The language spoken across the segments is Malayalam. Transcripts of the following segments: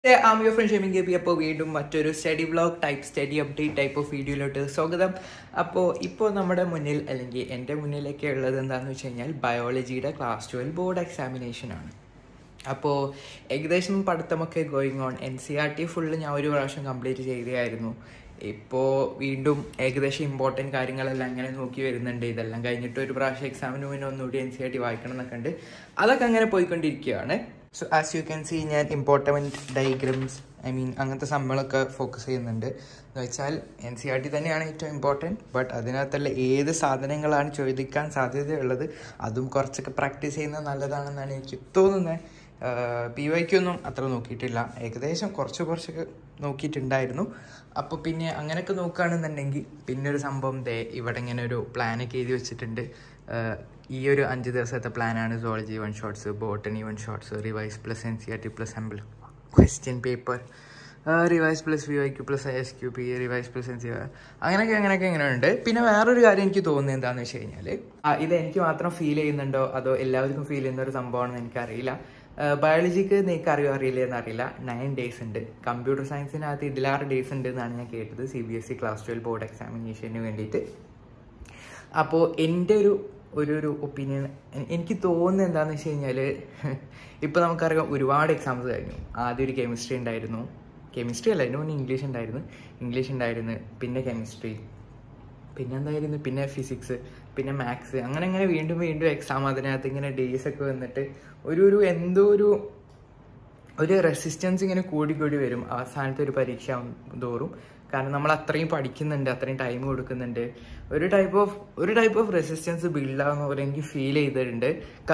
I'm your friend Shaming Gaby. അപ്പോൾ വീണ്ടും മറ്റൊരു study vlog type study update type of വീഡിയോയിലോട്ട് സ്വാഗതം. ഇപ്പോൾ നമ്മുടെ മുന്നിൽ അല്ലെങ്കിൽ എൻ്റെ മുന്നിലേക്ക് ഉള്ളത് എന്താണെന്ന് വെച്ച് കഴിഞ്ഞാൽ ബയോളജിയുടെ ക്ലാസ് 12 ബോർഡ് എക്സാമിനേഷനാണ്. അപ്പോൾ ഏകദേശം പഠിത്തമൊക്കെ ഗോയിങ് ഓൺ. NCERT ഫുള്ള് ഞാൻ ഒരു പ്രാവശ്യം കംപ്ലീറ്റ് ചെയ്തതായിരുന്നു. ഇപ്പോൾ വീണ്ടും ഏകദേശം ഇമ്പോർട്ടൻറ്റ് കാര്യങ്ങളെല്ലാം അങ്ങനെ നോക്കി വരുന്നുണ്ട്. ഇതെല്ലാം കഴിഞ്ഞിട്ട് ഒരു പ്രാവശ്യം എക്സാമിന് മുന്നേ ഒന്നുകൂടി NCERT വായിക്കണം എന്നൊക്കെ ഉണ്ട്. അതൊക്കെ അങ്ങനെ പോയിക്കൊണ്ടിരിക്കുകയാണ്. So as you can see ഞാൻ ഇമ്പോർട്ടൻറ്റ് ഡയഗ്രംസ് അങ്ങനത്തെ സംഭവങ്ങളൊക്കെ ഫോക്കസ് ചെയ്യുന്നുണ്ട്. എന്ന് വെച്ചാൽ NCERT തന്നെയാണ് ഏറ്റവും ഇമ്പോർട്ടൻറ്റ്. ബട്ട് അതിനകത്തുള്ള ഏത് സാധനങ്ങളാണ് ചോദിക്കാൻ സാധ്യതയുള്ളത് അതും കുറച്ചൊക്കെ പ്രാക്ടീസ് ചെയ്യുന്നത് നല്ലതാണെന്നാണ് എനിക്ക് തോന്നുന്നത്. PYQ ഒന്നും അത്ര നോക്കിയിട്ടില്ല, ഏകദേശം കുറച്ചൊക്കെ നോക്കിയിട്ടുണ്ടായിരുന്നു. അപ്പോൾ പിന്നെ അങ്ങനെയൊക്കെ നോക്കുകയാണെന്നുണ്ടെങ്കിൽ പിന്നെ ഒരു സംഭവം ഇവിടെ ഇങ്ങനെ ഒരു പ്ലാനൊക്കെ എഴുതി വെച്ചിട്ടുണ്ട്. ഈ ഒരു 5 ദിവസത്തെ പ്ലാനാണ്. Zoology 1 shorts, botany 1 shorts, revise plus NCERT plus sample question paper, revise plus PYQ plus ISQP, revise plus NCERT, അങ്ങനെയൊക്കെ ഇങ്ങനെ ഉണ്ട്. പിന്നെ വേറൊരു കാര്യം എനിക്ക് തോന്നുന്നത് എന്താണെന്ന് വെച്ച് കഴിഞ്ഞാൽ ഇത് എനിക്ക് മാത്രം ഫീൽ ചെയ്യുന്നുണ്ടോ അതോ എല്ലാവർക്കും ഫീൽ ചെയ്യുന്ന ഒരു സംഭവമാണെന്ന് എനിക്കറിയില്ല. ബയോളജിക്ക് നിങ്ങൾക്ക് അറിയില്ല എന്നറിയില്ല. 9 ഡേയ്സ് ഉണ്ട്. കമ്പ്യൂട്ടർ സയൻസിനകത്ത് 16 ഡേയ്സ് ഉണ്ട് എന്നാണ് ഞാൻ കേട്ടത് CBSE ക്ലാസ് 12 ബോർഡ് എക്സാമിനേഷന് വേണ്ടിയിട്ട്. അപ്പോൾ എൻ്റെ ഒരു ഒപ്പീനിയൻ എനിക്ക് തോന്നുന്നത് എന്താണെന്ന് വെച്ച് കഴിഞ്ഞാൽ ഇപ്പോൾ നമുക്കറിയാം ഒരുപാട് എക്സാംസ് കഴിഞ്ഞു. ആദ്യം ഒരു കെമിസ്ട്രി ഉണ്ടായിരുന്നു, കെമിസ്ട്രി അല്ല അതിന് മുന്നേ ഇംഗ്ലീഷ് ഉണ്ടായിരുന്നു, പിന്നെ കെമിസ്ട്രി, പിന്നെ എന്തായിരുന്നു, പിന്നെ ഫിസിക്സ്, പിന്നെ മാത്സ്, അങ്ങനെ വീണ്ടും എക്സാം. അതിനകത്ത് ഇങ്ങനെ ഡേയ്സ് ഒക്കെ വന്നിട്ട് എന്തോ ഒരു റെസിസ്റ്റൻസ് ഇങ്ങനെ കൂടി വരും അവസാനത്തെ ഒരു പരീക്ഷ തോറും. കാരണം നമ്മൾ അത്രയും പഠിക്കുന്നുണ്ട്, അത്രയും ടൈം കൊടുക്കുന്നുണ്ട്. ഒരു ടൈപ്പ് ഓഫ് റെസിസ്റ്റൻസ് ബിൽഡാകുന്ന പോലെ എനിക്ക് ഫീൽ ചെയ്തിട്ടുണ്ട്.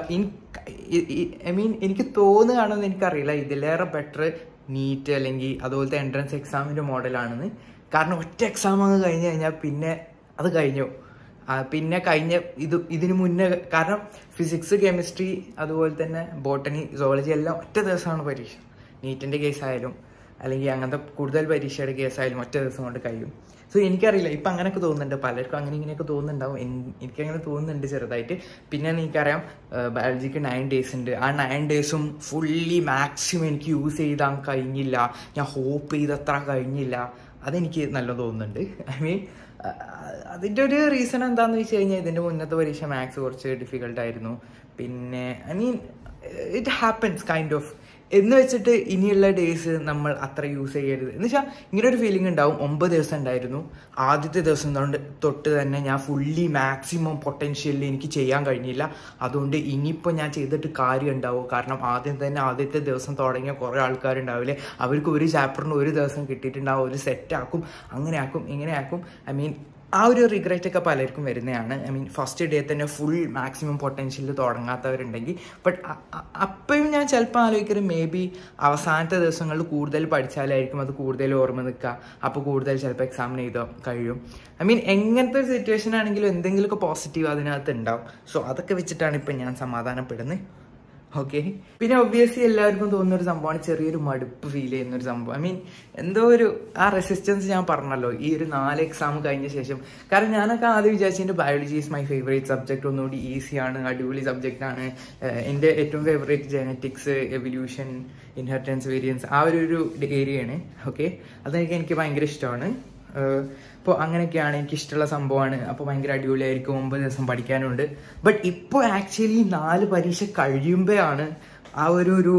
എനിക്ക് തോന്നുകയാണെന്ന് എനിക്കറിയില്ല ഇതിലേറെ ബെറ്റർ നീറ്റ് അല്ലെങ്കിൽ അതുപോലത്തെ എൻട്രൻസ് എക്സാമിൻ്റെ മോഡലാണെന്ന്. കാരണം ഒറ്റ എക്സാം അങ്ങ് കഴിഞ്ഞ് കഴിഞ്ഞാൽ പിന്നെ അത് കഴിഞ്ഞു. പിന്നെ ഇതിന് മുന്നേ കാരണം ഫിസിക്സ്, കെമിസ്ട്രി, അതുപോലെ തന്നെ ബോട്ടണി, സുവോളജി എല്ലാം ഒറ്റ ദിവസമാണ് പരീക്ഷ. നീറ്റിൻ്റെ കേസായാലും അല്ലെങ്കിൽ അങ്ങനത്തെ കൂടുതൽ പരീക്ഷയുടെ കേസായാലും ഒറ്റ ദിവസം കൊണ്ട് കഴിയും. സോ എനിക്കറിയില്ല, ഇപ്പം അങ്ങനെയൊക്കെ തോന്നുന്നുണ്ട്, പലർക്കും ഇങ്ങനെയൊക്കെ തോന്നുന്നുണ്ടാവും. എനിക്കങ്ങനെ തോന്നുന്നുണ്ട് ചെറുതായിട്ട്. പിന്നെ എനിക്കറിയാം ബയോളജിക്ക് 9 ഡേയ്സ് ഉണ്ട്. ആ 9 ഡേയ്സും ഫുള്ളി മാക്സിമം എനിക്ക് യൂസ് ചെയ്താൽ കഴിഞ്ഞില്ല. ഞാൻ ഹോപ്പ് ചെയ്തത്ര കഴിഞ്ഞില്ല. അതെനിക്ക് നല്ല തോന്നുന്നുണ്ട്. അതിൻ്റെ ഒരു റീസൺ എന്താണെന്ന് വെച്ച് കഴിഞ്ഞാൽ ഇതിൻ്റെ മുന്നത്തെ പരീക്ഷ മാത്സ് കുറച്ച് ഡിഫിക്കൽട്ടായിരുന്നു. പിന്നെ ഇറ്റ് ഹാപ്പൻസ് കൈൻഡ് ഓഫ് എന്ന് വെച്ചിട്ട് ഇനിയുള്ള ഡേയ്സ് നമ്മൾ അത്ര യൂസ് ചെയ്യരുത് എന്ന് വെച്ചാൽ ഇങ്ങനെ ഒരു ഫീലിംഗ് ഉണ്ടാവും. 9 ദിവസം ഉണ്ടായിരുന്നു. ആദ്യത്തെ ദിവസം തൊട്ട് തന്നെ ഞാൻ ഫുള്ളി മാക്സിമം പൊട്ടൻഷ്യലിൽ എനിക്ക് ചെയ്യാൻ കഴിഞ്ഞില്ല. അതുകൊണ്ട് ഇനിയിപ്പോൾ ഞാൻ ചെയ്തിട്ട് കാര്യം ഉണ്ടാവും. കാരണം ആദ്യത്തെ ദിവസം തുടങ്ങിയ കുറേ ആൾക്കാരുണ്ടാവില്ലേ, അവർക്ക് ഒരു ചാപ്റ്ററിന് ഒരു ദിവസം കിട്ടിയിട്ടുണ്ടാവും. ഒരു സെറ്റാക്കും, ഇങ്ങനെയാക്കും. ആ ഒരു റിഗ്രറ്റ് ഒക്കെ പലർക്കും വരുന്നതാണ്. ഫസ്റ്റ് ഡേ തന്നെ ഫുൾ മാക്സിമം പൊട്ടൻഷ്യലിൽ തുടങ്ങാത്തവരുണ്ടെങ്കിൽ. ബട്ട് അപ്പോഴും ഞാൻ ചിലപ്പോൾ ആലോചിക്കുന്നത് മേ ബി അവസാനത്തെ ദിവസങ്ങളിൽ കൂടുതൽ പഠിച്ചാലായിരിക്കും അത് കൂടുതൽ ഓർമ്മ നിൽക്കുക. അപ്പോൾ കൂടുതൽ ചിലപ്പോൾ എക്സാമിന് ചെയ്തോ കഴിയും. എങ്ങനത്തെ ഒരു സിറ്റുവേഷൻ ആണെങ്കിലും എന്തെങ്കിലുമൊക്കെ പോസിറ്റീവ് അതിനകത്ത് ഉണ്ടാവും. സോ അതൊക്കെ വെച്ചിട്ടാണ് ഇപ്പം ഞാൻ സമാധാനപ്പെടുന്നത്. ഓക്കെ. പിന്നെ ഒബ്വിയസ്ലി എല്ലാവർക്കും തോന്നുന്നൊരു സംഭവമാണ് ചെറിയൊരു മടുപ്പ് ഫീൽ ചെയ്യുന്നൊരു സംഭവം. എന്തോ ആ റെസിസ്റ്റൻസ് ഞാൻ പറഞ്ഞല്ലോ ഈ ഒരു 4 എക്സാം കഴിഞ്ഞ ശേഷം. കാരണം ഞാനൊക്കെ ആദ്യം വിചാരിച്ചതിൻ്റെ biology is my favourite subject, ഒന്നുകൂടി ഈസിയാണ്, അടിപൊളി സബ്ജക്റ്റാണ്. എൻ്റെ ഏറ്റവും favourite genetics, evolution, inheritance, variance, ആ ഒരു ഏരിയയാണ്. ഓക്കെ, അതൊക്കെ എനിക്ക് ഭയങ്കര ഇഷ്ടമാണ്. അപ്പോൾ അങ്ങനെയൊക്കെയാണ്, എനിക്കിഷ്ടമുള്ള സംഭവമാണ്. അപ്പോൾ ഭയങ്കര അടിപൊളിയായിരിക്കും. 9 ദിവസം പഠിക്കാനുണ്ട്. ബട്ട് ഇപ്പോൾ ആക്ച്വലി 4 പരീക്ഷ കഴിയുമ്പോഴാണ് ആ ഒരു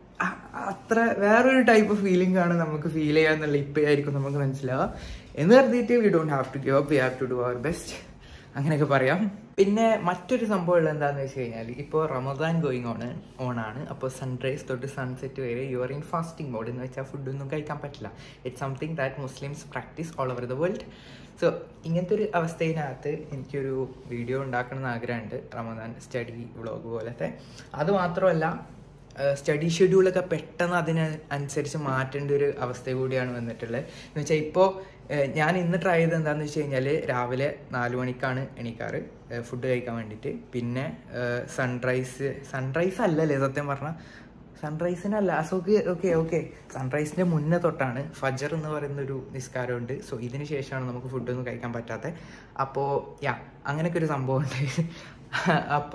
അത്ര വേറൊരു ടൈപ്പ് ഓഫ് ഫീലിംഗ് ആണ് നമുക്ക് ഫീൽ ചെയ്യാന്നുള്ള ഇപ്പോഴായിരിക്കും നമുക്ക് മനസ്സിലാവുക. എന്ന് കരുതിയിട്ട് we don't have to give up, we have to do our best, അങ്ങനെയൊക്കെ പറയാം. പിന്നെ മറ്റൊരു സംഭവം എന്താണെന്ന് വെച്ച് കഴിഞ്ഞാൽ ഇപ്പോൾ റമദാൻ ഗോയിങ് ഓണാണ്. അപ്പോൾ സൺറൈസ് തൊട്ട് സൺസെറ്റ് വരെ you are in fasting mode. എന്ന് വെച്ചാൽ ഫുഡൊന്നും കഴിക്കാൻ പറ്റില്ല. It's something that Muslims practice all over the world. So ഇങ്ങനത്തെ ഒരു അവസ്ഥയിനകത്ത് എനിക്കൊരു വീഡിയോ ഉണ്ടാക്കണമെന്ന് ആഗ്രഹമുണ്ട്, റമദാൻ സ്റ്റഡി വ്ളോഗ് പോലത്തെ. അതുമാത്രമല്ല സ്റ്റഡി ഷെഡ്യൂളൊക്കെ പെട്ടെന്ന് അതിനനുസരിച്ച് മാറ്റേണ്ട ഒരു അവസ്ഥ കൂടിയാണ് വന്നിട്ടുള്ളത്. എന്ന് വെച്ചാൽ ഇപ്പോൾ ഞാൻ ഇന്ന് ട്രൈ ചെയ്തത് എന്താണെന്ന് വെച്ച് കഴിഞ്ഞാൽ രാവിലെ 4 മണിക്കാണ് എണീക്കാറ് ഫുഡ് കഴിക്കാൻ വേണ്ടിയിട്ട്. പിന്നെ സൺറൈസ് അല്ലല്ലേ സത്യം പറഞ്ഞാൽ, സൺറൈസിനല്ല, ഓക്കെ സൺറൈസിൻ്റെ മുന്നേ തൊട്ടാണ് ഫജർ എന്ന് പറയുന്നൊരു നിസ്കാരമുണ്ട്. സോ ഇതിന് ശേഷമാണ് നമുക്ക് ഫുഡൊന്നും കഴിക്കാൻ പറ്റാത്തത്. അപ്പോൾ അങ്ങനെയൊക്കെ ഒരു സംഭവമുണ്ട്.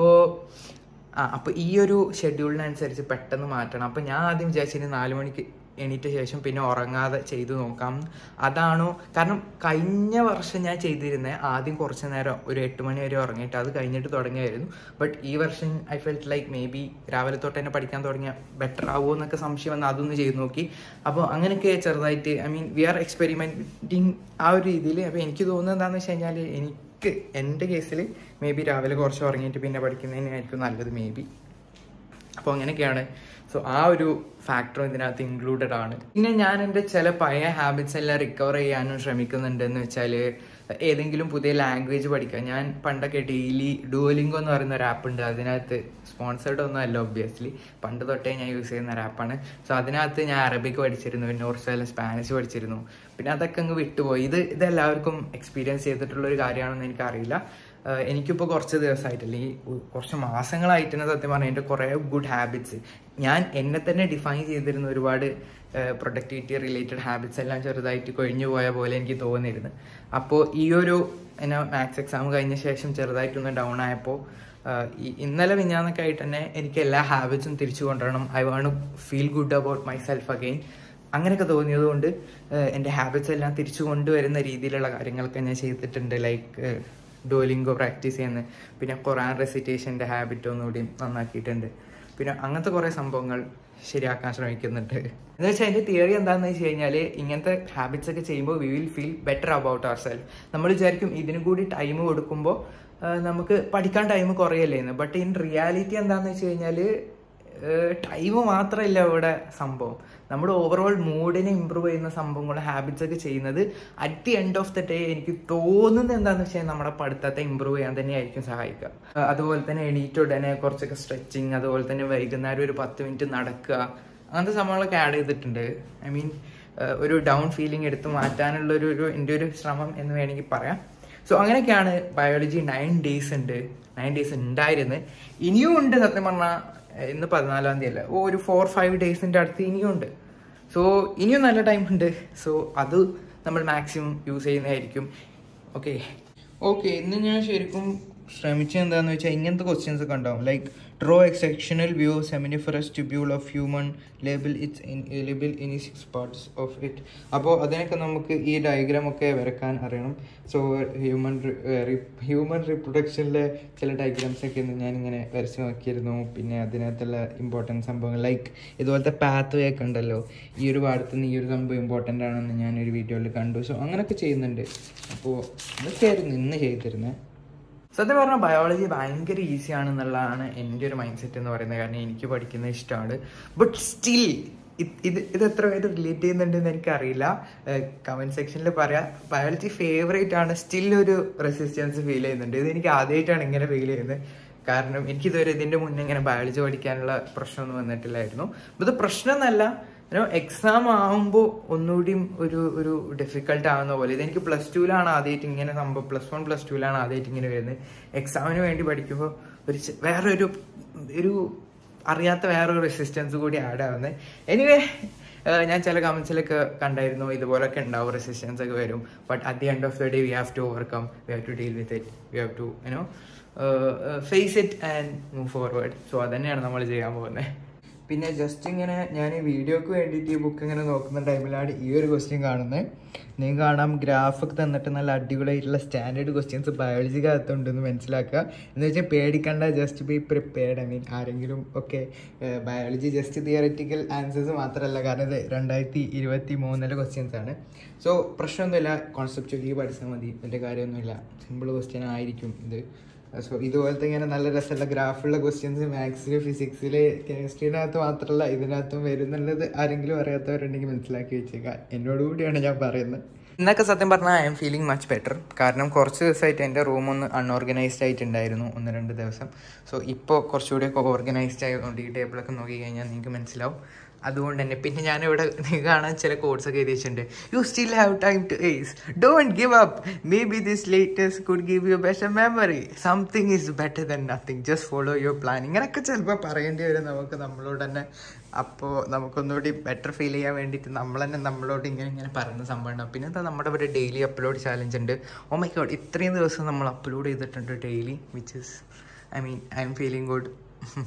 അപ്പോൾ ഈ ഒരു ഷെഡ്യൂളിനനുസരിച്ച് പെട്ടെന്ന് മാറ്റണം. അപ്പോൾ ഞാൻ ആദ്യം വിചാരിച്ചത് 4 മണിക്ക് എണീറ്റ ശേഷം പിന്നെ ഉറങ്ങാതെ ചെയ്തു നോക്കാം. അതാണോ, കാരണം കഴിഞ്ഞ വർഷം ഞാൻ ചെയ്തിരുന്നത് ആദ്യം കുറച്ച് നേരം ഒരു 8 മണി വരെ ഉറങ്ങിയിട്ട് അത് കഴിഞ്ഞിട്ട് തുടങ്ങിയായിരുന്നു. ബട്ട് ഈ വർഷം I felt like maybe രാവിലെ തൊട്ട് തന്നെ പഠിക്കാൻ തുടങ്ങിയ ബെറ്റർ ആവുമോ എന്നൊക്കെ സംശയം വന്ന് അതൊന്ന് ചെയ്ത് നോക്കി. അപ്പോൾ അങ്ങനെയൊക്കെ ചെറുതായിട്ട് വി ആർ എക്സ്പെരിമെൻറ്റിങ് ആ ഒരു രീതിയിൽ. അപ്പോൾ എനിക്ക് തോന്നുന്നത് എന്താണെന്ന് വെച്ച് കഴിഞ്ഞാൽ, എൻ്റെ കേസിൽ മേ ബി രാവിലെ കുറച്ച് ഉറങ്ങിയിട്ട് പിന്നെ പഠിക്കുന്നതിനായിരിക്കും നല്ലത് മേ ബി. അപ്പോൾ അങ്ങനെയൊക്കെയാണ്. സോ ആ ഒരു ഫാക്ടർ ഇതിനകത്ത് ഇൻക്ലൂഡഡ് ആണ്. പിന്നെ ഞാൻ എൻ്റെ ചില പഴയ ഹാബിറ്റ്സ് എല്ലാം റിക്കവർ ചെയ്യാനും ശ്രമിക്കുന്നുണ്ട്. എന്ന് വെച്ചാൽ ഏതെങ്കിലും പുതിയ ലാംഗ്വേജ് പഠിക്കുക. ഞാൻ പണ്ടൊക്കെ ഡെയിലി ഡുവലിംഗോ എന്ന് പറയുന്ന ഒരു ആപ്പ് ഉണ്ട്. അതിനകത്ത് സ്പോൺസേർഡ് ഒന്നും അല്ല ഒബ്വിയസ്ലി, പണ്ട് തൊട്ടേ ഞാൻ യൂസ് ചെയ്യുന്ന ഒരു ആപ്പാണ്. സോ അതിനകത്ത് ഞാൻ അറബിക് പഠിച്ചിരുന്നു, പിന്നെ കുറച്ച് സ്പാനിഷ് പഠിച്ചിരുന്നു. പിന്നെ അതൊക്കെ അങ്ങ് വിട്ടുപോയി. ഇതെല്ലാവർക്കും എക്സ്പീരിയൻസ് ചെയ്തിട്ടുള്ളൊരു കാര്യമാണെന്ന് എനിക്കറിയില്ല. എനിക്കിപ്പോൾ കുറച്ച് ദിവസമായിട്ട് അല്ലെങ്കിൽ കുറച്ച് മാസങ്ങളായിട്ട് തന്നെ സത്യം പറഞ്ഞാൽ എൻ്റെ കുറേ ഗുഡ് ഹാബിറ്റ്സ്, ഞാൻ എന്നെ തന്നെ ഡിഫൈൻ ചെയ്തിരുന്ന ഒരുപാട് പ്രൊഡക്ടിവിറ്റി റിലേറ്റഡ് ഹാബിറ്റ്സ് എല്ലാം ചെറുതായിട്ട് കൊഴിഞ്ഞു പോയ പോലെ എനിക്ക് തോന്നിയിരുന്നു. അപ്പോൾ ഈ ഒരു മാത്സ് എക്സാം കഴിഞ്ഞ ശേഷം ചെറുതായിട്ടൊന്ന് ഡൗൺ ആയപ്പോൾ ഇന്നലെ മിഞ്ഞാന്നൊക്കെ ആയിട്ട് തന്നെ എനിക്ക് എല്ലാ ഹാബിറ്റ്സും തിരിച്ചു കൊണ്ടുവരണം. I want to feel good about myself again. അങ്ങനെയൊക്കെ തോന്നിയതുകൊണ്ട് എൻ്റെ ഹാബിറ്റ്സ് എല്ലാം തിരിച്ചു കൊണ്ടുവരുന്ന രീതിയിലുള്ള കാര്യങ്ങളൊക്കെ ഞാൻ ചെയ്തിട്ടുണ്ട്. ലൈക്ക് ഡുവലിംഗോ പ്രാക്ടീസ് ചെയ്യുന്നത്, പിന്നെ ഖുറാൻ റെസിറ്റേഷൻ്റെ ഹാബിറ്റ് ഒന്നുകൂടി നന്നാക്കിയിട്ടുണ്ട്. പിന്നെ അങ്ങനത്തെ കുറേ സംഭവങ്ങൾ ശരിയാക്കാൻ ശ്രമിക്കുന്നുണ്ട്. എന്ന് വെച്ചാൽ എൻ്റെ തിയറി എന്താണെന്ന് വെച്ച് കഴിഞ്ഞാൽ, ഇങ്ങനത്തെ ഹാബിറ്റ്സ് ഒക്കെ ചെയ്യുമ്പോൾ we will feel better about ourself. നമ്മൾ വിചാരിക്കും ഇതിനും കൂടി ടൈം കൊടുക്കുമ്പോൾ നമുക്ക് പഠിക്കാൻ ടൈം കുറയല്ലേന്ന്. ബട്ട് ഇൻ റിയാലിറ്റി എന്താണെന്ന് വെച്ച് കഴിഞ്ഞാൽ ടൈം മാത്രമല്ല ഇവിടെ സംഭവം. നമ്മുടെ ഓവറോൾ മൂഡിനെ ഇമ്പ്രൂവ് ചെയ്യുന്ന സംഭവങ്ങളും ഹാബിറ്റ്സ് ഒക്കെ ചെയ്യുന്നത് at the end of the day എനിക്ക് തോന്നുന്നത് എന്താണെന്ന് വെച്ചാൽ നമ്മുടെ പഠിത്തത്തെ ഇമ്പ്രൂവ് ചെയ്യാൻ തന്നെയായിരിക്കും സഹായിക്കുക. അതുപോലെ തന്നെ എണീറ്റ് ഉടനെ കുറച്ചൊക്കെ സ്ട്രെച്ചിങ്, അതുപോലെ തന്നെ വൈകുന്നേരം ഒരു 10 മിനിറ്റ് നടക്കുക, അങ്ങനത്തെ സംഭവങ്ങളൊക്കെ ആഡ് ചെയ്തിട്ടുണ്ട്. ഒരു ഡൗൺ ഫീലിംഗ് എടുത്ത് മാറ്റാനുള്ള എൻ്റെ ഒരു ശ്രമം എന്ന് വേണമെങ്കിൽ പറയാം. സോ അങ്ങനെയൊക്കെയാണ് ബയോളജി. 9 ഡേയ്സ് ഉണ്ട്, 9 ഡേയ്സ് ഉണ്ടായിരുന്നു, ഇനിയും ഉണ്ട്. സത്യം പറഞ്ഞാൽ ഇന്ന് 14-ാം തീയതി അല്ല, ഒരു 4-5 ഡേയ്സിൻ്റെ അടുത്ത് ഇനിയും ഉണ്ട്. സോ ഇനിയും നല്ല ടൈം ഉണ്ട്. സോ അത് നമ്മൾ മാക്സിമം യൂസ് ചെയ്യുന്നതായിരിക്കും. ഓക്കെ ഇന്ന് ഞാൻ ശരിക്കും ശ്രമിച്ചത് എന്താണെന്ന് വെച്ചാൽ, ഇങ്ങനത്തെ ക്വസ്റ്റ്യൻസ് ഒക്കെ ഉണ്ടാവും. Like draw a sectional view of seminiferous tubule of human label in 6 parts of it. അപ്പോൾ അതിനൊക്കെ നമുക്ക് ഈ ഡയഗ്രാം ഒക്കെ വരക്കാൻ അറിയണം. സോ ഹ്യൂമൻ റിപ്രൊഡക്ഷനിലെ ചില ഡയഗ്രാംസ് ഒക്കെ ഞാനിങ്ങനെ വരച്ച് നോക്കിയിരുന്നു. പിന്നെ അതിനകത്തുള്ള ഇമ്പോർട്ടൻറ്റ് സംഭവങ്ങൾ, ലൈക്ക് ഇതുപോലത്തെ പാത്ത് വേ ഒക്കെ ഉണ്ടല്ലോ, ഈ ഒരു പാടത്ത് നിന്ന് ഈ ഒരു സംഭവം ഇമ്പോർട്ടൻ്റ് ആണെന്ന് ഞാനൊരു വീഡിയോയിൽ കണ്ടു. സോ അങ്ങനെയൊക്കെ ചെയ്യുന്നുണ്ട്. അപ്പോൾ ഇതൊക്കെയായിരുന്നു ഇന്ന് ചെയ്തിരുന്നത്. സത്യം പറഞ്ഞാൽ ബയോളജി ഭയങ്കര ഈസി ആണെന്നുള്ളതാണ് എൻ്റെ ഒരു മൈൻഡ് സെറ്റ് എന്ന് പറയുന്നത്. കാരണം എനിക്ക് പഠിക്കുന്നത് ഇഷ്ടമാണ്. ബട്ട് സ്റ്റിൽ ഇത് എത്ര പേര് റിലേറ്റ് ചെയ്യുന്നുണ്ടെന്ന് എനിക്കറിയില്ല. കമൻറ്റ് സെക്ഷനിൽ പറയാം. ബയോളജി ഫേവറേറ്റ് ആണ്, സ്റ്റിൽ ഒരു റെസിസ്റ്റൻസ് ഫീൽ ചെയ്യുന്നുണ്ട്. ഇതെനിക്ക് ആദ്യമായിട്ടാണ് ഇങ്ങനെ ഫീൽ ചെയ്യുന്നത്. കാരണം എനിക്കിതുവരെ ഇതിൻ്റെ മുന്നേ ഇങ്ങനെ ബയോളജി പഠിക്കാനുള്ള പ്രശ്നമൊന്നും വന്നിട്ടില്ലായിരുന്നു. ഇത് പ്രശ്നമൊന്നുമല്ല, എക്സാം ആകുമ്പോൾ ഒന്നുകൂടിയും ഒരു ഡിഫിക്കൽട്ട് ആവുന്ന പോലെ. ഇതെനിക്ക് +2-ലാണ് ആദ്യമായിട്ട് ഇങ്ങനെ സംഭവം, +1 +2-ലാണ് ആദ്യമായിട്ട് ഇങ്ങനെ വരുന്നത്. എക്സാമിന് വേണ്ടി പഠിക്കുമ്പോൾ ഒരു അറിയാത്ത വേറൊരു റെസിസ്റ്റൻസ് കൂടി ആഡ് ആവുന്നത്. എനിവേ ഞാൻ ചില കമൻസിലൊക്കെ കണ്ടായിരുന്നു ഇതുപോലൊക്കെ ഉണ്ടാവും, റെസിസ്റ്റൻസ് ഒക്കെ വരും. But at the end of the day we have to overcome, we have to deal with it, we have to face it and move forward. So അതന്നെയാണ് നമ്മൾ ചെയ്യാൻ പോകുന്നത്. പിന്നെ ജസ്റ്റ് ഇങ്ങനെ ഞാൻ ഈ വീഡിയോക്ക് വേണ്ടിയിട്ട് ഈ ബുക്ക് ഇങ്ങനെ നോക്കുന്ന ടൈമിലാണ് ഈ ഒരു ക്വസ്റ്റ്യൻ കാണുന്നത്. നിങ്ങൾക്ക് കാണാം, ഗ്രാഫൊക്കെ തന്നിട്ട് നല്ല അടിപൊളിയായിട്ടുള്ള സ്റ്റാൻഡേർഡ് ക്വസ്റ്റ്യൻസ് ബയോളജിക്കകത്തുണ്ടെന്ന് മനസ്സിലാക്കുക. എന്ന് വെച്ചാൽ പേടിക്കണ്ട, ജസ്റ്റ് ബി പ്രിപ്പയർഡ്. ആരെങ്കിലും ബയോളജി ജസ്റ്റ് തിയററ്റിക്കൽ ആൻസേഴ്സ് മാത്രമല്ല, കാരണം ഇത് 2023 ക്വസ്റ്റ്യൻസ് ആണ്. സോ പ്രശ്നമൊന്നുമില്ല, കോൺസെപ്ച്വലി പഠിച്ചാൽ മതി, വലിയ കാര്യമൊന്നുമില്ല, സിമ്പിൾ ക്വസ്റ്റ്യൻ ആയിരിക്കും ഇത്. സോ ഇതുപോലത്തെ ഇങ്ങനെ നല്ല രസമുള്ള ഗ്രാഫുള്ള ക്വസ്റ്റ്യൻസ് മാത്സിൽ, ഫിസിക്സിൽ, കെമിസ്ട്രീനകത്ത് മാത്രമല്ല ഇതിനകത്തും വരുന്നുള്ളത് ആരെങ്കിലും അറിയാത്തവരുണ്ടെങ്കിൽ മനസ്സിലാക്കി വെച്ചേക്കാം. എന്നോടുകൂടിയാണ് ഞാൻ പറയുന്നത്. ഇന്നൊക്കെ സത്യം പറഞ്ഞാൽ I'm feeling much better. കാരണം കുറച്ച് ദിവസമായിട്ട് എൻ്റെ റൂമൊന്ന് അൺഓർഗനൈസ്ഡ് ആയിട്ടുണ്ടായിരുന്നു, 1-2 ദിവസം. സോ ഇപ്പോൾ കുറച്ചുകൂടിയൊക്കെ ഓർഗനൈസ്ഡ് ആയതുകൊണ്ട് ഈ ടേബിളൊക്കെ നോക്കി കഴിഞ്ഞാൽ നിങ്ങൾക്ക് മനസ്സിലാവും. അതുകൊണ്ട് തന്നെ പിന്നെ ഞാനിവിടെ കാണാൻ ചില കോഡ്സൊക്കെ എഴുതി വെച്ചിട്ടുണ്ട്. You still have time to ace, don't give up, maybe this latest could give you better memory, something is better than nothing, just follow your plan. ഇങ്ങനെയൊക്കെ ചിലപ്പോൾ പറയേണ്ടി വരും നമ്മളോട് തന്നെ. അപ്പോൾ നമുക്കൊന്നുകൂടി ബെറ്റർ ഫീൽ ചെയ്യാൻ വേണ്ടിയിട്ട് നമ്മൾ തന്നെ നമ്മളോട് ഇങ്ങനെ പറയുന്ന സംഭവം ഉണ്ടാവും. പിന്നെ എന്താ, നമ്മുടെ ഇവിടെ ഡെയിലി അപ്ലോഡ് ചാലഞ്ച് ഉണ്ട്. ഓ മൈ ഗോഡ്, ഇത്രയും ദിവസം നമ്മൾ അപ്ലോഡ് ചെയ്തിട്ടുണ്ട് daily, which is I'm feeling good.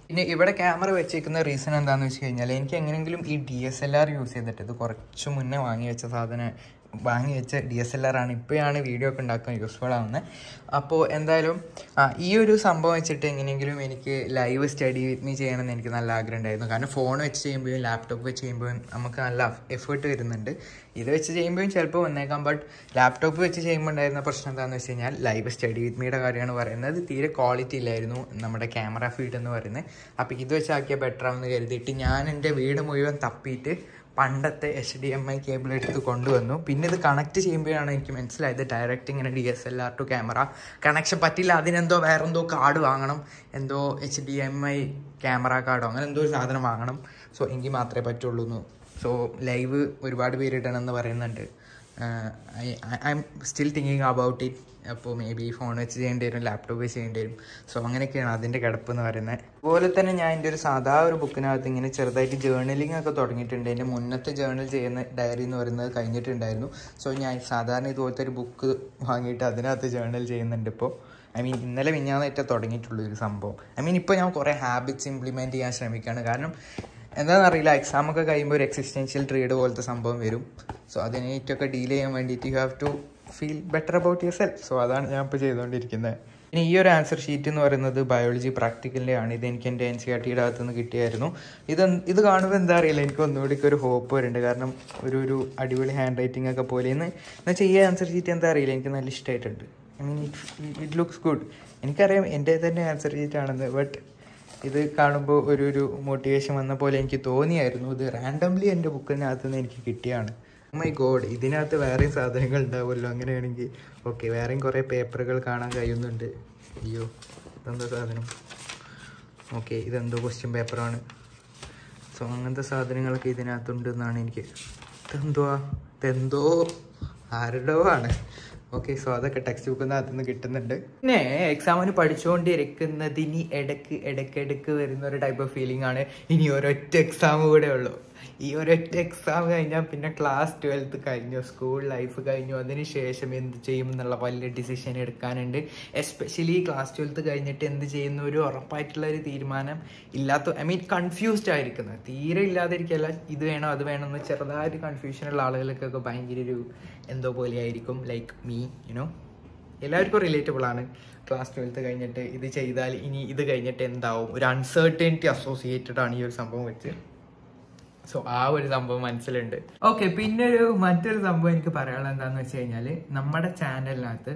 പിന്നെ ഇവിടെ ക്യാമറ വെച്ചേക്കുന്ന റീസൺ എന്താണെന്ന് വെച്ച് കഴിഞ്ഞാൽ എനിക്ക് എങ്ങനെയെങ്കിലും ഈ DSLR യൂസ് ചെയ്തിട്ട്, ഇത് കുറച്ച് മുന്നേ വാങ്ങി വെച്ച DSLR ആണ്. ഇപ്പോഴാണ് വീഡിയോ ഒക്കെ ഉണ്ടാക്കാൻ യൂസ്ഫുൾ ആവുന്നത്. അപ്പോൾ എന്തായാലും ഈ ഒരു സംഭവം വെച്ചിട്ട് എങ്ങനെയെങ്കിലും എനിക്ക് ലൈവ് സ്റ്റഡി വിത്ത് മീ ചെയ്യണമെന്ന് എനിക്ക് നല്ല ആഗ്രഹം ഉണ്ടായിരുന്നു. കാരണം ഫോൺ വെച്ച് ചെയ്യുമ്പോഴും ലാപ്ടോപ്പ് വെച്ച് ചെയ്യുമ്പോഴും നമുക്ക് നല്ല എഫേർട്ട് വരുന്നുണ്ട്. ഇത് വെച്ച് ചെയ്യുമ്പോഴും ചിലപ്പോൾ വന്നേക്കാം. ബട്ട് ലാപ്ടോപ്പ് വെച്ച് ചെയ്യുമ്പോൾ ഉണ്ടായിരുന്ന പ്രശ്നം എന്താണെന്ന് വെച്ച് കഴിഞ്ഞാൽ ലൈവ് സ്റ്റഡി വിത്ത് മീയുടെ കാര്യമാണ് പറയുന്നത്. തീരെ ക്വാളിറ്റി ഇല്ലായിരുന്നു നമ്മുടെ ക്യാമറ ഫീഡ് എന്ന് പറയുന്നത്. അപ്പോൾ ഇത് വെച്ചാക്കിയാൽ ബെറ്റർ ആവുമെന്ന് കരുതിയിട്ട് ഞാൻ എൻ്റെ വീട് മുഴുവൻ തപ്പിയിട്ട് പണ്ടത്തെ HDMI കേബിൾ എടുത്ത് കൊണ്ടുവന്നു. പിന്നെ ഇത് കണക്ട് ചെയ്യുമ്പോഴാണ് എനിക്ക് മനസ്സിലായത് ഡയറക്റ്റ് ഇങ്ങനെ DSLR ടു ക്യാമറ കണക്ഷൻ പറ്റില്ല. അതിനെന്തോ വേറെന്തോ കാർഡ് വാങ്ങണം, എന്തോ HDMI ക്യാമറ കാർഡോ അങ്ങനെ എന്തോ ഒരു സാധനം വാങ്ങണം. സോ എങ്കിൽ മാത്രമേ പറ്റുള്ളൂ എന്ന്. സോ ലൈവ് ഒരുപാട് പേര് ഇടണമെന്ന് പറയുന്നുണ്ട്. I'm still thinking about it. അപ്പോൾ മേ ബി ഫോൺ വെച്ച് ചെയ്യേണ്ടി വരും, ലാപ്ടോപ്പ് വെച്ച് ചെയ്യേണ്ടി വരും. സോ അങ്ങനെയൊക്കെയാണ് അതിൻ്റെ കിടപ്പ് എന്ന് പറയുന്നത്. അതുപോലെ തന്നെ ഞാൻ എൻ്റെ ഒരു സാധാ ഒരു ബുക്കിനകത്ത് ഇങ്ങനെ ചെറുതായിട്ട് ജേർണലിംഗ് ഒക്കെ തുടങ്ങിയിട്ടുണ്ട്. എൻ്റെ മുന്നത്തെ ജേർണൽ ചെയ്യുന്ന ഡയറി എന്ന് പറയുന്നത് കഴിഞ്ഞിട്ടുണ്ടായിരുന്നു. സോ ഞാൻ സാധാരണ ഇതുപോലത്തെ ഒരു ബുക്ക് വാങ്ങിയിട്ട് അതിനകത്ത് ജേർണൽ ചെയ്യുന്നുണ്ട് ഇപ്പോൾ. ഇന്നലെ മിഞ്ഞാന്നായിട്ട് തുടങ്ങിയിട്ടുള്ളൂ ഒരു സംഭവം. ഇപ്പോൾ ഞാൻ കുറേ ഹാബിറ്റ്സ് ഇംപ്ലിമെൻറ്റ് ചെയ്യാൻ ശ്രമിക്കുകയാണ്. കാരണം എന്താണെന്നറിയില്ല, എക്സാമൊക്കെ കഴിയുമ്പോൾ ഒരു എക്സിസ്റ്റൻഷ്യൽ ട്രീഡ് പോലത്തെ സംഭവം വരും. സോ അതിനേറ്റൊക്കെ ഡീൽ ചെയ്യാൻ വേണ്ടിയിട്ട് you have to feel better about yourself. So അതാണ് ഞാൻ ഇപ്പോൾ ചെയ്തുകൊണ്ടിരിക്കുന്നത്. ഇനി ഈ ഒരു ആൻസർ ഷീറ്റ് എന്ന് പറയുന്നത് ബയോളജി പ്രാക്ടിക്കലിൻ്റെ ആണ്. ഇത് എനിക്ക് എൻ്റെ NCERTയുടെ അകത്ത് നിന്ന് കിട്ടിയായിരുന്നു. ഇത് കാണുമ്പോൾ എന്താ അറിയില്ല, എനിക്ക് ഒന്നുകൂടി ഒരു ഹോപ്പ് വരുന്നുണ്ട്. കാരണം ഒരു അടിപൊളി ഹാൻഡ് റൈറ്റിംഗ് ഒക്കെ പോലെ എന്ന് വെച്ചാൽ ഈ ആൻസർ ഷീറ്റ് എന്താ അറിയില്ല, എനിക്ക് നല്ല ഇഷ്ടമായിട്ടുണ്ട്. It looks good. എനിക്കറിയാം എൻ്റെ തന്നെ ആൻസർ ഷീറ്റ് ആണെന്ന്. ബട്ട് ഇത് കാണുമ്പോൾ ഒരു മോട്ടിവേഷൻ വന്ന പോലെ എനിക്ക് തോന്നിയായിരുന്നു. ഇത് റാൻഡംലി എൻ്റെ ബുക്കിനകത്ത് നിന്ന് എനിക്ക് കിട്ടിയാണ്. മൈ ഗോഡ്, ഇതിനകത്ത് വേറെയും സാധനങ്ങൾ ഉണ്ടാവുമല്ലോ. അങ്ങനെയാണെങ്കിൽ ഓക്കെ, വേറെയും കുറേ പേപ്പറുകൾ കാണാൻ കഴിയുന്നുണ്ട്. അയ്യോ, ഇതെന്തോ സാധനം. ഓക്കെ, ഇതെന്തോ ക്വസ്റ്റ്യൻ പേപ്പറാണ്. സോ അങ്ങനത്തെ സാധനങ്ങളൊക്കെ ഇതിനകത്തുണ്ടെന്നാണ് എനിക്ക്. ഇതെന്തോ ആരുടോ ആണ്. ഓക്കെ, സോ അതൊക്കെ ടെക്സ്റ്റ് ബുക്കിനകത്ത് നിന്ന് കിട്ടുന്നുണ്ട്. പിന്നെ എക്സാമിന് പഠിച്ചുകൊണ്ടിരിക്കുന്നതിന് ഇടയ്ക്ക് വരുന്ന ഒരു ടൈപ്പ് ഓഫ് ഫീലിംഗ് ആണ്. ഇനി ഒരൊറ്റ എക്സാം കൂടെ ഉള്ളൂ. ഈ ഒരൊറ്റ എക്സാം കഴിഞ്ഞാൽ പിന്നെ ക്ലാസ് 12 കഴിഞ്ഞു, സ്കൂൾ ലൈഫ് കഴിഞ്ഞു. അതിന് ശേഷം എന്ത് ചെയ്യും എന്നുള്ള വലിയ ഡിസിഷൻ എടുക്കാനുണ്ട്. എസ്പെഷ്യലി ക്ലാസ് 12 കഴിഞ്ഞിട്ട് എന്ത് ചെയ്യുന്ന ഒരു ഉറപ്പായിട്ടുള്ള ഒരു തീരുമാനം ഇല്ലാത്ത, കൺഫ്യൂസ്ഡ് ആയിരിക്കുന്നത്. തീരെ ഇല്ലാതിരിക്കല്ല, ഇത് വേണോ അത് വേണോ എന്ന് ചെറുതായിട്ട് കൺഫ്യൂഷനുള്ള ആളുകൾക്കൊക്കെ ഭയങ്കര ഒരു എന്തോ പോലെ ആയിരിക്കും. ലൈക്ക് മീ, എല്ലാവർക്കും റിലേറ്റബിൾ ആണ്. ക്ലാസ് 12 കഴിഞ്ഞിട്ട് ഇത് ചെയ്താൽ ഇനി ഇത് കഴിഞ്ഞിട്ട് എന്താവും, ഒരു അൺസർട്ടനിറ്റി അസോസിയേറ്റഡ് ആണ് ഈ ഒരു സംഭവം വെച്ച്. സോ ആ ഒരു സംഭവം മനസ്സിലുണ്ട്. ഓക്കെ, പിന്നെ മറ്റൊരു സംഭവം എനിക്ക് പറയാനുള്ളത് എന്താണെന്ന് വെച്ച് കഴിഞ്ഞാൽ, നമ്മുടെ ചാനലിനകത്ത്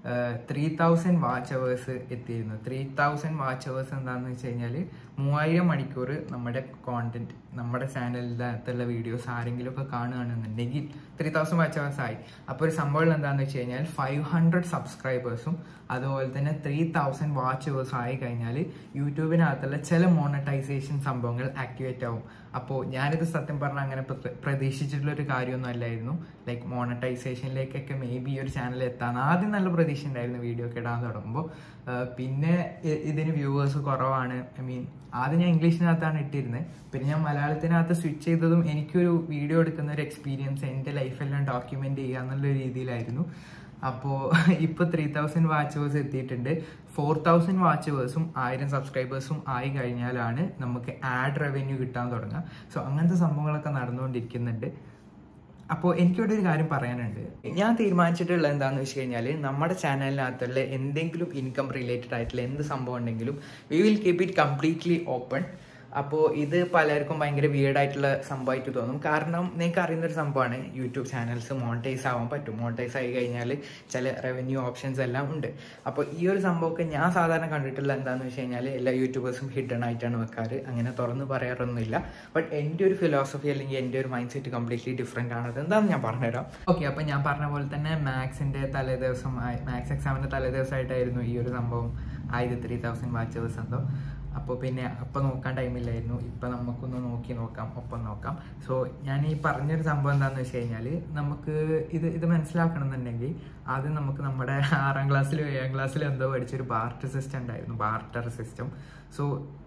3000 വാച്ച് അവേഴ്സ് എത്തിയിരുന്നു. 3000 വാച്ച് അവേഴ്സ് എന്താണെന്ന് വെച്ച് കഴിഞ്ഞാൽ 3000 മണിക്കൂർ നമ്മുടെ കോണ്ടന്റ്, നമ്മുടെ ചാനലിനകത്തുള്ള വീഡിയോസ് ആരെങ്കിലും ഒക്കെ കാണുകയാണെന്നുണ്ടെങ്കിൽ 3000 വാച്ച് അവേഴ്സ് ആയി. അപ്പോൾ ഒരു സംഭവം എന്താണെന്ന് വെച്ച് കഴിഞ്ഞാൽ 500 സബ്സ്ക്രൈബേഴ്സും അതുപോലെ തന്നെ 3000 വാച്ച് അവേഴ്സ് ആയി കഴിഞ്ഞാൽ യൂട്യൂബിനകത്തുള്ള ചില മോണറ്റൈസേഷൻ സംഭവങ്ങൾ ആക്ടിവേറ്റ് ആവും. അപ്പോൾ ഞാനിത് സത്യം പറഞ്ഞാൽ അങ്ങനെ പ്രതീക്ഷിച്ചിട്ടുള്ള ഒരു കാര്യമൊന്നും അല്ലായിരുന്നു. ലൈക്ക് മോണറ്റൈസേഷനിലേക്കൊക്കെ മേ ബി ഒരു ചാനൽ എത്താൻ ആദ്യം നല്ല പ്രതീക്ഷ ഉണ്ടായിരുന്നു വീഡിയോ ഒക്കെ ഇടാൻ തുടങ്ങുമ്പോൾ. പിന്നെ ഇതിന് വ്യൂവേഴ്സ് കുറവാണ്. ആദ്യം ഞാൻ ഇംഗ്ലീഷിനകത്താണ് ഇട്ടിരുന്നത്. പിന്നെ ഞാൻ മലയാളത്തിനകത്ത് സ്വിച്ച് ചെയ്തതും എനിക്കൊരു വീഡിയോ എടുക്കുന്ന ഒരു എക്സ്പീരിയൻസ്, എൻ്റെ ലൈഫെല്ലാം ഡോക്യുമെന്റ് ചെയ്യുക എന്നുള്ള രീതിയിലായിരുന്നു. അപ്പോൾ ഇപ്പോൾ 3000 വാച്ച് അവേഴ്സ് എത്തിയിട്ടുണ്ട്. 4000 വാച്ച് അവേഴ്സും 1000 സബ്സ്ക്രൈബേഴ്സും ആയി കഴിഞ്ഞാലാണ് നമുക്ക് ആഡ് റവന്യൂ കിട്ടാൻ തുടങ്ങുക. സോ അങ്ങനത്തെ സംഭവങ്ങളൊക്കെ നടന്നുകൊണ്ടിരിക്കുന്നുണ്ട്. അപ്പോൾ എനിക്കിവിടെ ഒരു കാര്യം പറയാനുണ്ട്. ഞാൻ തീരുമാനിച്ചിട്ടുള്ള എന്താണെന്ന് വെച്ച് കഴിഞ്ഞാൽ, നമ്മുടെ ചാനലിനകത്തുള്ള എന്തെങ്കിലും ഇൻകം റിലേറ്റഡ് ആയിട്ടുള്ള എന്ത് സംഭവം ഉണ്ടെങ്കിലും we will keep it completely open. അപ്പോൾ ഇത് പലർക്കും ഭയങ്കര വിയേർഡായിട്ടുള്ള സംഭവമായിട്ട് തോന്നും. കാരണം നിങ്ങൾക്ക് അറിയുന്നൊരു സംഭവമാണ്, യൂട്യൂബ് ചാനൽസ് മോണിറ്റൈസ് ആവാൻ പറ്റും. മോണിറ്റൈസ് ആയി കഴിഞ്ഞാൽ ചില റവന്യൂ ഓപ്ഷൻസ് എല്ലാം ഉണ്ട്. അപ്പോൾ ഈ ഒരു സംഭവമൊക്കെ ഞാൻ സാധാരണ കണ്ടിട്ടുള്ള എന്താണെന്ന് വെച്ച് കഴിഞ്ഞാൽ, എല്ലാ യൂട്യൂബേഴ്സും ഹിഡൻ ആയിട്ടാണ് വെക്കാറ്. അങ്ങനെ തുറന്ന് പറയാറൊന്നുമില്ല. ബട്ട് എൻ്റെ ഒരു ഫിലോസഫി അല്ലെങ്കിൽ എൻ്റെ ഒരു മൈൻഡ് സെറ്റ് കംപ്ലീറ്റ്ലി ഡിഫറെൻ്റ് ആണ്. അതെന്താണെന്ന് ഞാൻ പറഞ്ഞുതരാം. ഓക്കെ, അപ്പോൾ ഞാൻ പറഞ്ഞ പോലെ തന്നെ മാത്സ് എക്സാമിൻ്റെ തലേദിവസമായിട്ടായിരുന്നു ഈ ഒരു സംഭവം ആയത്. 3000 വാച്ച് അവേഴ്സ് എന്തോ. അപ്പോൾ പിന്നെ അപ്പം നോക്കാൻ ടൈമില്ലായിരുന്നു. ഇപ്പം നമുക്കൊന്ന് ഒപ്പം നോക്കാം. സോ ഞാൻ ഈ പറഞ്ഞൊരു സംഭവം എന്താണെന്ന് വെച്ച് കഴിഞ്ഞാൽ, നമുക്ക് ഇത് മനസ്സിലാക്കണമെന്നുണ്ടെങ്കിൽ ആദ്യം നമുക്ക് നമ്മുടെ 6ാം ക്ലാസ്സിലും 7ാം ക്ലാസ്സിലും എന്തോ പഠിച്ചൊരു ബാർട്ടർ സിസ്റ്റം ഉണ്ടായിരുന്നു. Barter system. സോ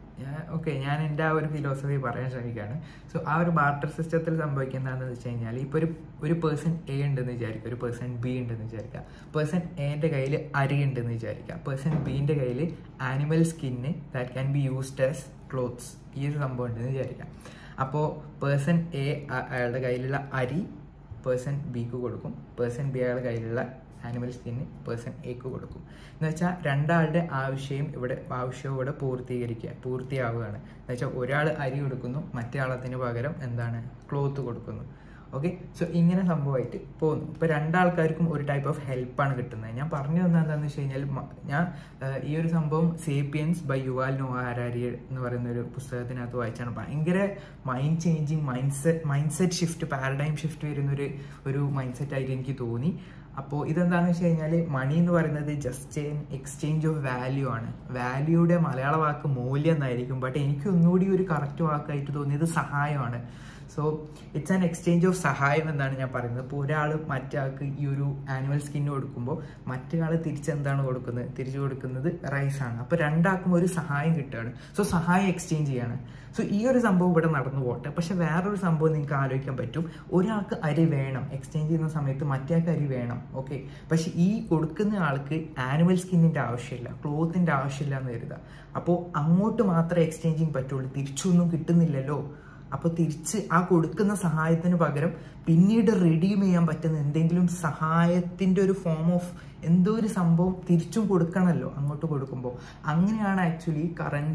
ഞാൻ എൻ്റെ ആ ഒരു ഫിലോസഫി പറയാൻ ശ്രമിക്കുകയാണ്. സോ ആ ഒരു ബാർട്ടർ സിസ്റ്റത്തിൽ സംഭവിക്കുന്നതെന്ന് വെച്ച് കഴിഞ്ഞാൽ, ഇപ്പോൾ ഒരു പേഴ്സൺ എ ഉണ്ടെന്ന് വിചാരിക്കുക, ഒരു പേഴ്സൺ ബി ഉണ്ടെന്ന് വിചാരിക്കുക. പേഴ്സൺ എന്റെ കയ്യിൽ അരി ഉണ്ടെന്ന് വിചാരിക്കുക. പേഴ്സൺ ബിന്റെ കയ്യിൽ animal skin that can be used as clothes, ഈ ഒരു സംഭവം ഉണ്ടെന്ന് വിചാരിക്കാം. അപ്പോൾ പേഴ്സൺ എ അയാളുടെ കയ്യിലുള്ള അരി പേഴ്സൺ ബിക്ക് കൊടുക്കും, പേഴ്സൺ ബി അയാളുടെ കയ്യിലുള്ള ആനിമൽ സ്കിന്ന് പേഴ്സൺ എക്ക് കൊടുക്കും. എന്ന് വെച്ചാൽ രണ്ടാളുടെ ആവശ്യവും ഇവിടെ പൂർത്തിയാവുകയാണ്. എന്ന് വെച്ചാൽ ഒരാൾ അരി കൊടുക്കുന്നു, മറ്റേ ആൾ അതിന് പകരം എന്താണ് ക്ലോത്ത് കൊടുക്കുന്നു. ഓക്കെ, സോ ഇങ്ങനെ സംഭവമായിട്ട് പോകുന്നു. ഇപ്പോൾ രണ്ടാൾക്കാർക്കും ഒരു ടൈപ്പ് ഓഫ് ഹെൽപ്പാണ് കിട്ടുന്നത്. ഞാൻ പറഞ്ഞു തന്നത് എന്താണെന്ന് വെച്ച് കഴിഞ്ഞാൽ, ഞാൻ ഈ ഒരു സംഭവം Sapiens by Yuval Noah Harari എന്ന് പറയുന്ന ഒരു പുസ്തകത്തിനകത്ത് വായിച്ചാണ്. ഭയങ്കര mind changing, mindset shift, paradigm shift വരുന്നൊരു മൈൻഡ് സെറ്റ് ആയിട്ട് എനിക്ക് തോന്നി. അപ്പോൾ ഇതെന്താണെന്ന് വെച്ച് കഴിഞ്ഞാൽ, മണി എന്ന് പറയുന്നത് ജസ്റ്റ് എക്സ്ചേഞ്ച് ഓഫ് വാല്യൂ ആണ്. വാല്യൂയുടെ മലയാള വാക്ക് മൂല്യം എന്നായിരിക്കും, ബട്ട് എനിക്ക് ഒന്നുകൂടി ഒരു കറക്റ്റ് വാക്കായിട്ട് തോന്നിയത് സഹായമാണ്. So it's an exchange of സഹായം എന്നാണ് ഞാൻ പറയുന്നത്. ഇപ്പോൾ ഒരാൾ മറ്റേ ഈ ഒരു ആനിമൽ സ്കിന്ന് കൊടുക്കുമ്പോൾ മറ്റേ ആൾ തിരിച്ചെന്താണ് തിരിച്ചു കൊടുക്കുന്നത് റൈസാണ്. അപ്പോൾ രണ്ടാൾക്കും ഒരു സഹായം കിട്ടുകയാണ്. സോ സഹായം എക്സ്ചേഞ്ച് ചെയ്യാണ്. സോ ഈ ഒരു സംഭവം ഇവിടെ നടന്നു പോട്ടെ. പക്ഷെ വേറൊരു സംഭവം നിങ്ങൾക്ക് ആലോചിക്കാൻ പറ്റും. ഒരാൾക്ക് അരി വേണം, എക്സ്ചേഞ്ച് ചെയ്യുന്ന സമയത്ത് മറ്റേ ആൾക്ക് അരി വേണം, ഓക്കെ. പക്ഷെ ഈ കൊടുക്കുന്ന ആൾക്ക് ആനിമൽ സ്കിന്നിൻ്റെ ആവശ്യമില്ല, ക്ലോത്തിൻ്റെ ആവശ്യമില്ല എന്ന് കരുതുക. അപ്പോൾ അങ്ങോട്ട് മാത്രമേ എക്സ്ചേഞ്ചിങ് പറ്റുള്ളൂ, തിരിച്ചൊന്നും കിട്ടുന്നില്ലല്ലോ. അപ്പോൾ തിരിച്ച് ആ കൊടുക്കുന്ന സഹായത്തിന് പകരം പിന്നീട് റിഡീം ചെയ്യാൻ പറ്റുന്ന എന്തെങ്കിലും സഹായത്തിൻ്റെ ഒരു ഫോം ഓഫ് എന്തോ ഒരു സംഭവം തിരിച്ചും കൊടുക്കണമല്ലോ അങ്ങോട്ട് കൊടുക്കുമ്പോൾ. അങ്ങനെയാണ് ആക്ച്വലി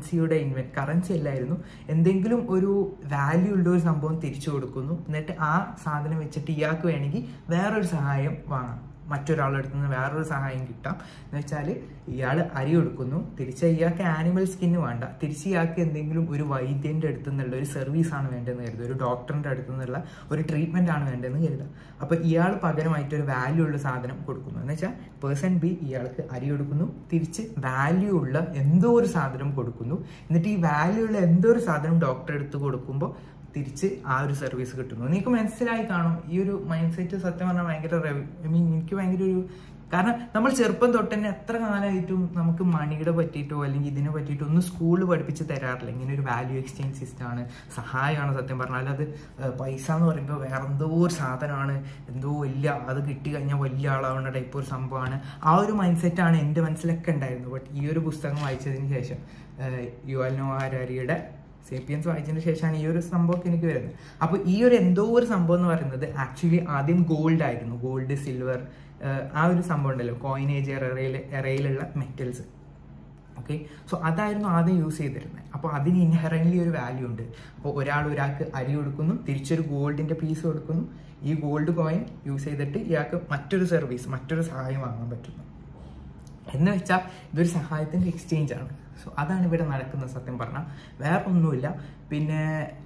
കറൻസി അല്ലായിരുന്നു, എന്തെങ്കിലും ഒരു വാല്യൂ ഉള്ള ഒരു സംഭവം തിരിച്ചു കൊടുക്കുന്നു. എന്നിട്ട് ആ സാധനം വെച്ചിട്ട് ഇയാൾക്ക് വേണമെങ്കിൽ വേറൊരു സഹായം വാങ്ങാം, മറ്റൊരാളുടെ അടുത്ത് നിന്ന് വേറൊരു സഹായം കിട്ടാം. എന്ന് വെച്ചാൽ ഇയാൾ അരി കൊടുക്കുന്നു, തിരിച്ച് ഇയാൾക്ക് ആനിമൽ സ്കിന്ന് വേണ്ട, തിരിച്ച് ഇയാൾക്ക് എന്തെങ്കിലും ഒരു വൈദ്യൻ്റെ അടുത്ത് നിന്നുള്ള ഒരു സർവീസാണ് വേണ്ടതെന്ന് കരുതുക, ഒരു ഡോക്ടറിൻ്റെ അടുത്ത് നിന്നുള്ള ഒരു ട്രീറ്റ്മെൻ്റ് ആണ് വേണ്ടതെന്ന് കരുതുക. അപ്പോൾ ഇയാൾ പകരമായിട്ട് ഒരു വാല്യൂ ഉള്ള സാധനം കൊടുക്കുന്നു. എന്ന് വെച്ചാൽ പേഴ്സൺ ബി ഇയാൾക്ക് അരി കൊടുക്കുന്നു, തിരിച്ച് വാല്യൂ ഉള്ള എന്തോ ഒരു സാധനം കൊടുക്കുന്നു. എന്നിട്ട് ഈ വാല്യൂ ഉള്ള എന്തോ ഒരു സാധനം ഡോക്ടറെ അടുത്ത് കൊടുക്കുമ്പോൾ തിരിച്ച് ആ ഒരു സർവീസ് കിട്ടുന്നു. നിങ്ങൾക്ക് മനസ്സിലായി കാണും ഈ ഒരു മൈൻഡ് സെറ്റ്. സത്യം പറഞ്ഞാൽ ഭയങ്കര എനിക്ക് ഭയങ്കര ഒരു, കാരണം നമ്മൾ ചെറുപ്പം തൊട്ട് തന്നെ എത്ര കാലമായിട്ടും നമുക്ക് മണിയുടെ പറ്റിയിട്ടോ അല്ലെങ്കിൽ ഇതിനെ പറ്റിയിട്ടോ ഒന്നും സ്കൂളിൽ പഠിപ്പിച്ച് തരാറില്ല. ഇങ്ങനെ ഒരു വാല്യൂ എക്സ്ചേഞ്ച് സിസ്റ്റമാണ്, സഹായമാണ്. സത്യം പറഞ്ഞാൽ അത് പൈസ എന്ന് പറയുമ്പോൾ വേറെ എന്തോ ഒരു സാധനമാണ്, എന്തോ വലിയ അത് കിട്ടി കഴിഞ്ഞാൽ വലിയ ആളാവുന്ന ടൈപ്പ് ഒരു സംഭവമാണ്. ആ ഒരു മൈൻഡ് സെറ്റാണ് എൻ്റെ മനസ്സിലൊക്കെ ഉണ്ടായിരുന്നത്. ബട്ട് ഈ ഒരു പുസ്തകം വായിച്ചതിന് ശേഷം, യുവാൽ നോഹ ഹരാരിയുടെ സേപ്പിയൻസ് വായിച്ചതിന് ശേഷമാണ് ഈ ഒരു സംഭവമൊക്കെ എനിക്ക് വരുന്നത്. അപ്പോൾ ഈ ഒരു എന്തോ ഒരു സംഭവം എന്ന് പറയുന്നത് ആക്ച്വലി ആദ്യം ഗോൾഡ് ആയിരുന്നു. ഗോൾഡ്, സിൽവർ, ആ ഒരു സംഭവം ഉണ്ടല്ലോ, കോയിനേജ് എറയിലുള്ള മെറ്റൽസ്, ഓക്കെ. സോ അതായിരുന്നു ആദ്യം യൂസ് ചെയ്തിരുന്നത്. അപ്പോൾ അതിന് ഇൻഹെറൻ്റ്ലി ഒരു വാല്യൂ ഉണ്ട്. അപ്പോൾ ഒരാൾക്ക് അരി കൊടുക്കുന്നു, തിരിച്ചൊരു ഗോൾഡിൻ്റെ പീസ് കൊടുക്കുന്നു. ഈ ഗോൾഡ് കോയിൻ യൂസ് ചെയ്തിട്ട് ഇയാൾക്ക് മറ്റൊരു സഹായം വാങ്ങാൻ പറ്റുന്നു. എന്ന് വെച്ചാൽ ഇതൊരു സഹായത്തിൻ്റെ എക്സ്ചേഞ്ച് ആണ്. സോ അതാണ് ഇവിടെ നടക്കുന്നത്. സത്യം പറഞ്ഞാൽ വേറെ ഒന്നുമില്ല. പിന്നെ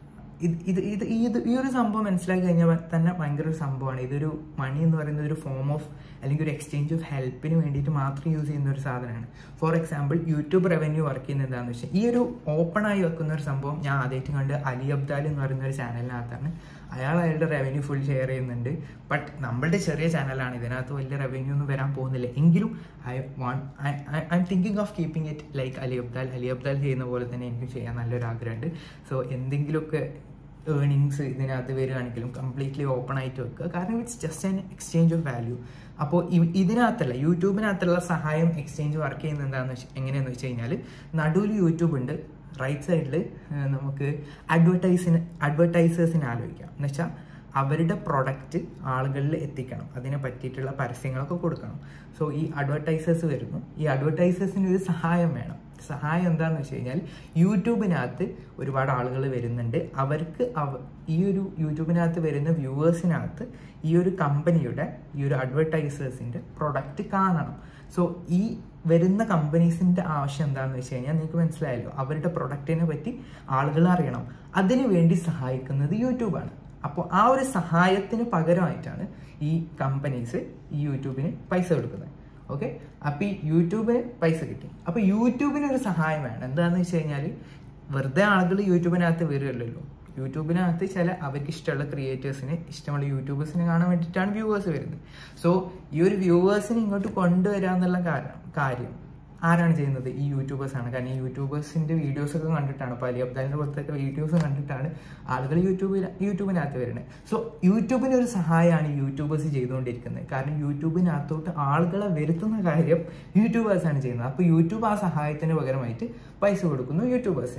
ഈ ഒരു സംഭവം മനസ്സിലാക്കി കഴിഞ്ഞാൽ തന്നെ ഭയങ്കര ഒരു സംഭവമാണ്. ഇതൊരു മണി എന്ന് പറയുന്ന ഒരു ഫോം ഓഫ് അല്ലെങ്കിൽ ഒരു എക്സ്ചേഞ്ച് ഓഫ് ഹെൽപ്പിന് വേണ്ടിയിട്ട് മാത്രം യൂസ് ചെയ്യുന്ന ഒരു സാധനമാണ്. For example, YouTube revenue work ചെയ്യുന്നത് എന്താണെന്ന് വെച്ചാൽ, ഈ ഒരു ഓപ്പണായി വെക്കുന്ന ഒരു സംഭവം ഞാൻ ആദ്യമായിട്ട് കണ്ട് അലി അബ്ദാൽ എന്ന് പറയുന്ന ഒരു ചാനലിനകത്താണ്. അയാളുടെ റവന്യൂ ഫുൾ ഷെയർ ചെയ്യുന്നുണ്ട്. ബട്ട് നമ്മളുടെ ചെറിയ ചാനലാണ്, ഇതിനകത്ത് വലിയ റവന്യൂ ഒന്നും വരാൻ പോകുന്നില്ല. എങ്കിലും I'm thinking of keeping it like Ali Abdaal ചെയ്യുന്ന പോലെ തന്നെ എനിക്ക് ചെയ്യാൻ നല്ലൊരു ആഗ്രഹമുണ്ട്. സോ എന്തെങ്കിലുമൊക്കെ ഏർണിങ്സ് ഇതിനകത്ത് വരികയാണെങ്കിലും കംപ്ലീറ്റ്ലി ഓപ്പൺ ആയിട്ട് വെക്കുക. കാരണം it's just an exchange of value. അപ്പോൾ ഇതിനകത്തുള്ള യൂട്യൂബിനകത്തുള്ള സഹായം എക്സ്ചേഞ്ച് വർക്ക് ചെയ്യുന്നത് എങ്ങനെയാണെന്ന് വെച്ച് കഴിഞ്ഞാൽ, നടുവിൽ യൂട്യൂബ് ഉണ്ട്, റൈറ്റ് സൈഡിൽ നമുക്ക് അഡ്വർടൈസേഴ്സിനെ ആലോചിക്കാം. എന്ന് വെച്ചാൽ അവരുടെ പ്രൊഡക്റ്റ് ആളുകളിൽ എത്തിക്കണം, അതിനെ പറ്റിയിട്ടുള്ള പരസ്യങ്ങളൊക്കെ കൊടുക്കണം. സോ ഈ അഡ്വർടൈസേഴ്സ് വരുന്നു. ഈ അഡ്വർടൈസേഴ്സിന് ഒരു സഹായം വേണം. സഹായം എന്താണെന്ന് വെച്ച് കഴിഞ്ഞാൽ, യൂട്യൂബിനകത്ത് ഒരുപാട് ആളുകൾ വരുന്നുണ്ട്. അവർക്ക് ഈ ഒരു യൂട്യൂബിനകത്ത് വരുന്ന വ്യൂവേഴ്സിനകത്ത് ഈ ഒരു കമ്പനിയുടെ, ഈ ഒരു അഡ്വർടൈസേഴ്സിൻ്റെ പ്രൊഡക്റ്റ് കാണണം. സോ ഈ വരുന്ന കമ്പനീസിൻ്റെ ആവശ്യം എന്താണെന്ന് വെച്ച് കഴിഞ്ഞാൽ നിങ്ങൾക്ക് മനസ്സിലായല്ലോ, അവരുടെ പ്രൊഡക്റ്റിനെ പറ്റി ആളുകൾ അറിയണം. അതിനു വേണ്ടി സഹായിക്കുന്നത് യൂട്യൂബാണ്. അപ്പോൾ ആ ഒരു സഹായത്തിന് പകരമായിട്ടാണ് ഈ കമ്പനീസ് ഈ യൂട്യൂബിന് പൈസ കൊടുക്കുന്നത്. ഓക്കെ, അപ്പോൾ ഈ യൂട്യൂബിന് പൈസ കിട്ടി. അപ്പോൾ യൂട്യൂബിന് ഒരു സഹായം വേണം. എന്താണെന്ന് വെച്ച് കഴിഞ്ഞാൽ, വെറുതെ ആളുകൾ യൂട്യൂബിനകത്ത് വരുമല്ലോ. യൂട്യൂബിനകത്ത് അവർക്ക് ഇഷ്ടമുള്ള ക്രിയേറ്റേഴ്സിന്, ഇഷ്ടമുള്ള യൂട്യൂബേഴ്സിനെ കാണാൻ വേണ്ടിയിട്ടാണ് വ്യൂവേഴ്സ് വരുന്നത്. സോ ഈ ഒരു വ്യൂവേഴ്സിനെ ഇങ്ങോട്ട് കൊണ്ടുവരാന്നുള്ള കാര്യം ആരാണ് ചെയ്യുന്നത്? ഈ യൂട്യൂബേഴ്സാണ്. കാരണം ഈ യൂട്യൂബേഴ്സിൻ്റെ വീഡിയോസൊക്കെ കണ്ടിട്ടാണ്, ഇപ്പോൾ അലി അബ്ദാലിൻ്റെ പോലത്തെ വീഡിയോസ് കണ്ടിട്ടാണ് ആളുകൾ യൂട്യൂബിനകത്ത് വരുന്നത്. സോ യൂട്യൂബിന് ഒരു സഹായമാണ് യൂട്യൂബേഴ്സ് ചെയ്തുകൊണ്ടിരിക്കുന്നത്. കാരണം യൂട്യൂബിനകത്തോട്ട് ആളുകളെ വരുത്തുന്ന കാര്യം യൂട്യൂബേഴ്സാണ് ചെയ്യുന്നത്. അപ്പോൾ യൂട്യൂബ് ആ സഹായത്തിന് പകരമായിട്ട് പൈസ കൊടുക്കുന്നു യൂട്യൂബേഴ്സിന്.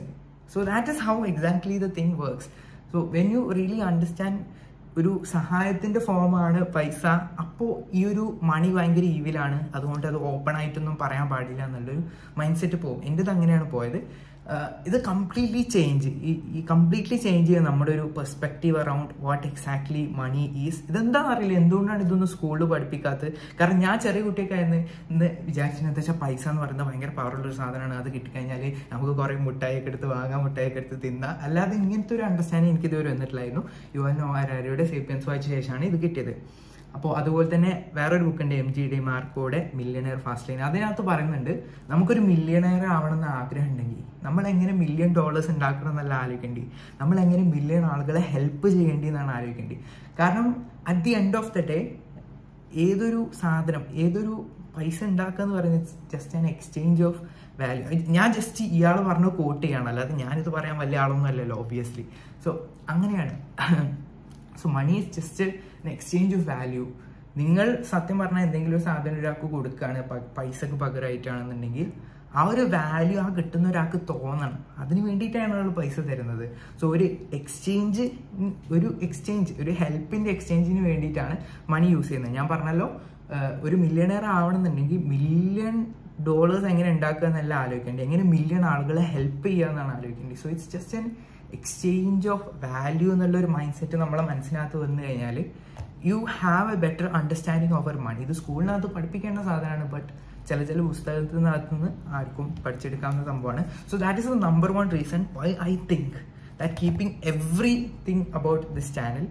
So that is how exactly the thing works. So when you really understand ഒരു സഹായത്തിൻ്റെ ഫോമാണ് പൈസ, അപ്പോൾ ഈ ഒരു മണി ഭയങ്കര ഈവിലാണ്, അതുകൊണ്ട് അത് ഓപ്പൺ ആയിട്ടൊന്നും പറയാൻ പാടില്ല എന്നുള്ളൊരു മൈൻഡ് സെറ്റ് പോകും. എൻ്റെത് അങ്ങനെയാണ് പോയത്. ഇത് കംപ്ലീറ്റ്ലി ചേഞ്ച് ചെയ്യുക നമ്മുടെ ഒരു perspective around what exactly money is. ഇതെന്താണെന്ന് അറിയില്ല, എന്തുകൊണ്ടാണ് ഇതൊന്നും സ്കൂളിൽ പഠിപ്പിക്കാത്തത്. കാരണം ഞാൻ ചെറിയ കുട്ടിയൊക്കെ ആയിരുന്നു ഇന്ന് വിചാരിച്ചത് എന്താ വെച്ചാൽ പൈസ എന്ന് പറയുന്നത് ഭയങ്കര പവറുള്ളൊരു സാധനമാണ്, അത് കിട്ടിക്കഴിഞ്ഞാൽ നമുക്ക് കുറേ മുട്ടായിയൊക്കെ എടുത്ത് വാങ്ങാം, മുട്ടായിയൊക്കെ എടുത്ത് തിന്നാം. അല്ലാതെ ഇങ്ങനത്തെ ഒരു അണ്ടർസ്റ്റാൻഡിങ് എനിക്ക് ഇതുവരെ വന്നിട്ടില്ലായിരുന്നു. യുവൽ നോവ ഹരാരിയുടെ സേപ്പിയൻസ് വായിച്ച ശേഷമാണ് ഇത് കിട്ടിയത്. അപ്പോൾ അതുപോലെ തന്നെ വേറൊരു ബുക്കുണ്ട് MG DeMarcoയുടെ മില്യണയർ ഫാസ്റ്റ് ലൈൻ. അതിനകത്ത് പറയുന്നുണ്ട് നമുക്കൊരു മില്യണയർ ആവണമെന്ന് ആഗ്രഹം ഉണ്ടെങ്കിൽ നമ്മൾ എങ്ങനെ $1 million ഉണ്ടാക്കണം എന്നല്ല ആലോചിക്കേണ്ടി, നമ്മൾ എങ്ങനെ മില്യൺ ആളുകളെ ഹെൽപ്പ് ചെയ്യേണ്ടി എന്നാണ് ആലോചിക്കേണ്ടി. കാരണം at the end of the day ഏതൊരു സാധനം, ഏതൊരു പൈസ ഉണ്ടാക്കുക എന്ന് പറയുന്നത് just an exchange of value. ഞാൻ ജസ്റ്റ് ഇയാൾ പറഞ്ഞ കോട്ട് ചെയ്യണം, അല്ലാതെ ഞാനിത് പറയാൻ വലിയ ആളൊന്നും അല്ലല്ലോ ഒബ്വിയസ്ലി. സോ അങ്ങനെയാണ്. So money is just an exchange of value. നിങ്ങൾ സത്യം പറഞ്ഞാൽ എന്തെങ്കിലും ഒരു സാധനം ഒരാൾക്ക് കൊടുക്കുകയാണ് പൈസക്ക് പകരമായിട്ടാണെന്നുണ്ടെങ്കിൽ ആ ഒരു വാല്യൂ ആ കിട്ടുന്ന ഒരാൾക്ക് തോന്നണം. അതിന് വേണ്ടിയിട്ടാണ് അയാൾ പൈസ തരുന്നത്. സോ ഒരു എക്സ്ചേഞ്ച്, ഒരു ഹെൽപ്പിൻ്റെ എക്സ്ചേഞ്ചിന് വേണ്ടിയിട്ടാണ് മണി യൂസ് ചെയ്യുന്നത്. ഞാൻ പറഞ്ഞല്ലോ ഒരു മില്യണയർ ആവണമെന്നുണ്ടെങ്കിൽ $1 million എങ്ങനെ ഉണ്ടാക്കുക എന്നല്ല ആലോചിക്കേണ്ടത്, എങ്ങനെ മില്യൺ ആളുകളെ ഹെൽപ്പ് ചെയ്യുക എന്നാണ് ആലോചിക്കേണ്ടത്. So it's just an exchange of value എന്നുള്ളൊരു മൈൻഡ് സെറ്റ് നമ്മളെ മനസ്സിനകത്ത് വന്നു കഴിഞ്ഞാൽ you have a better understanding of our money. ഇത് സ്കൂളിനകത്ത് പഠിപ്പിക്കേണ്ട സാധനമാണ്, ബട്ട് ചില പുസ്തകത്തിനകത്തുനിന്ന് ആർക്കും പഠിച്ചെടുക്കാവുന്ന സംഭവമാണ്. So that is the number 1 reason why I think that keeping everything about this channel,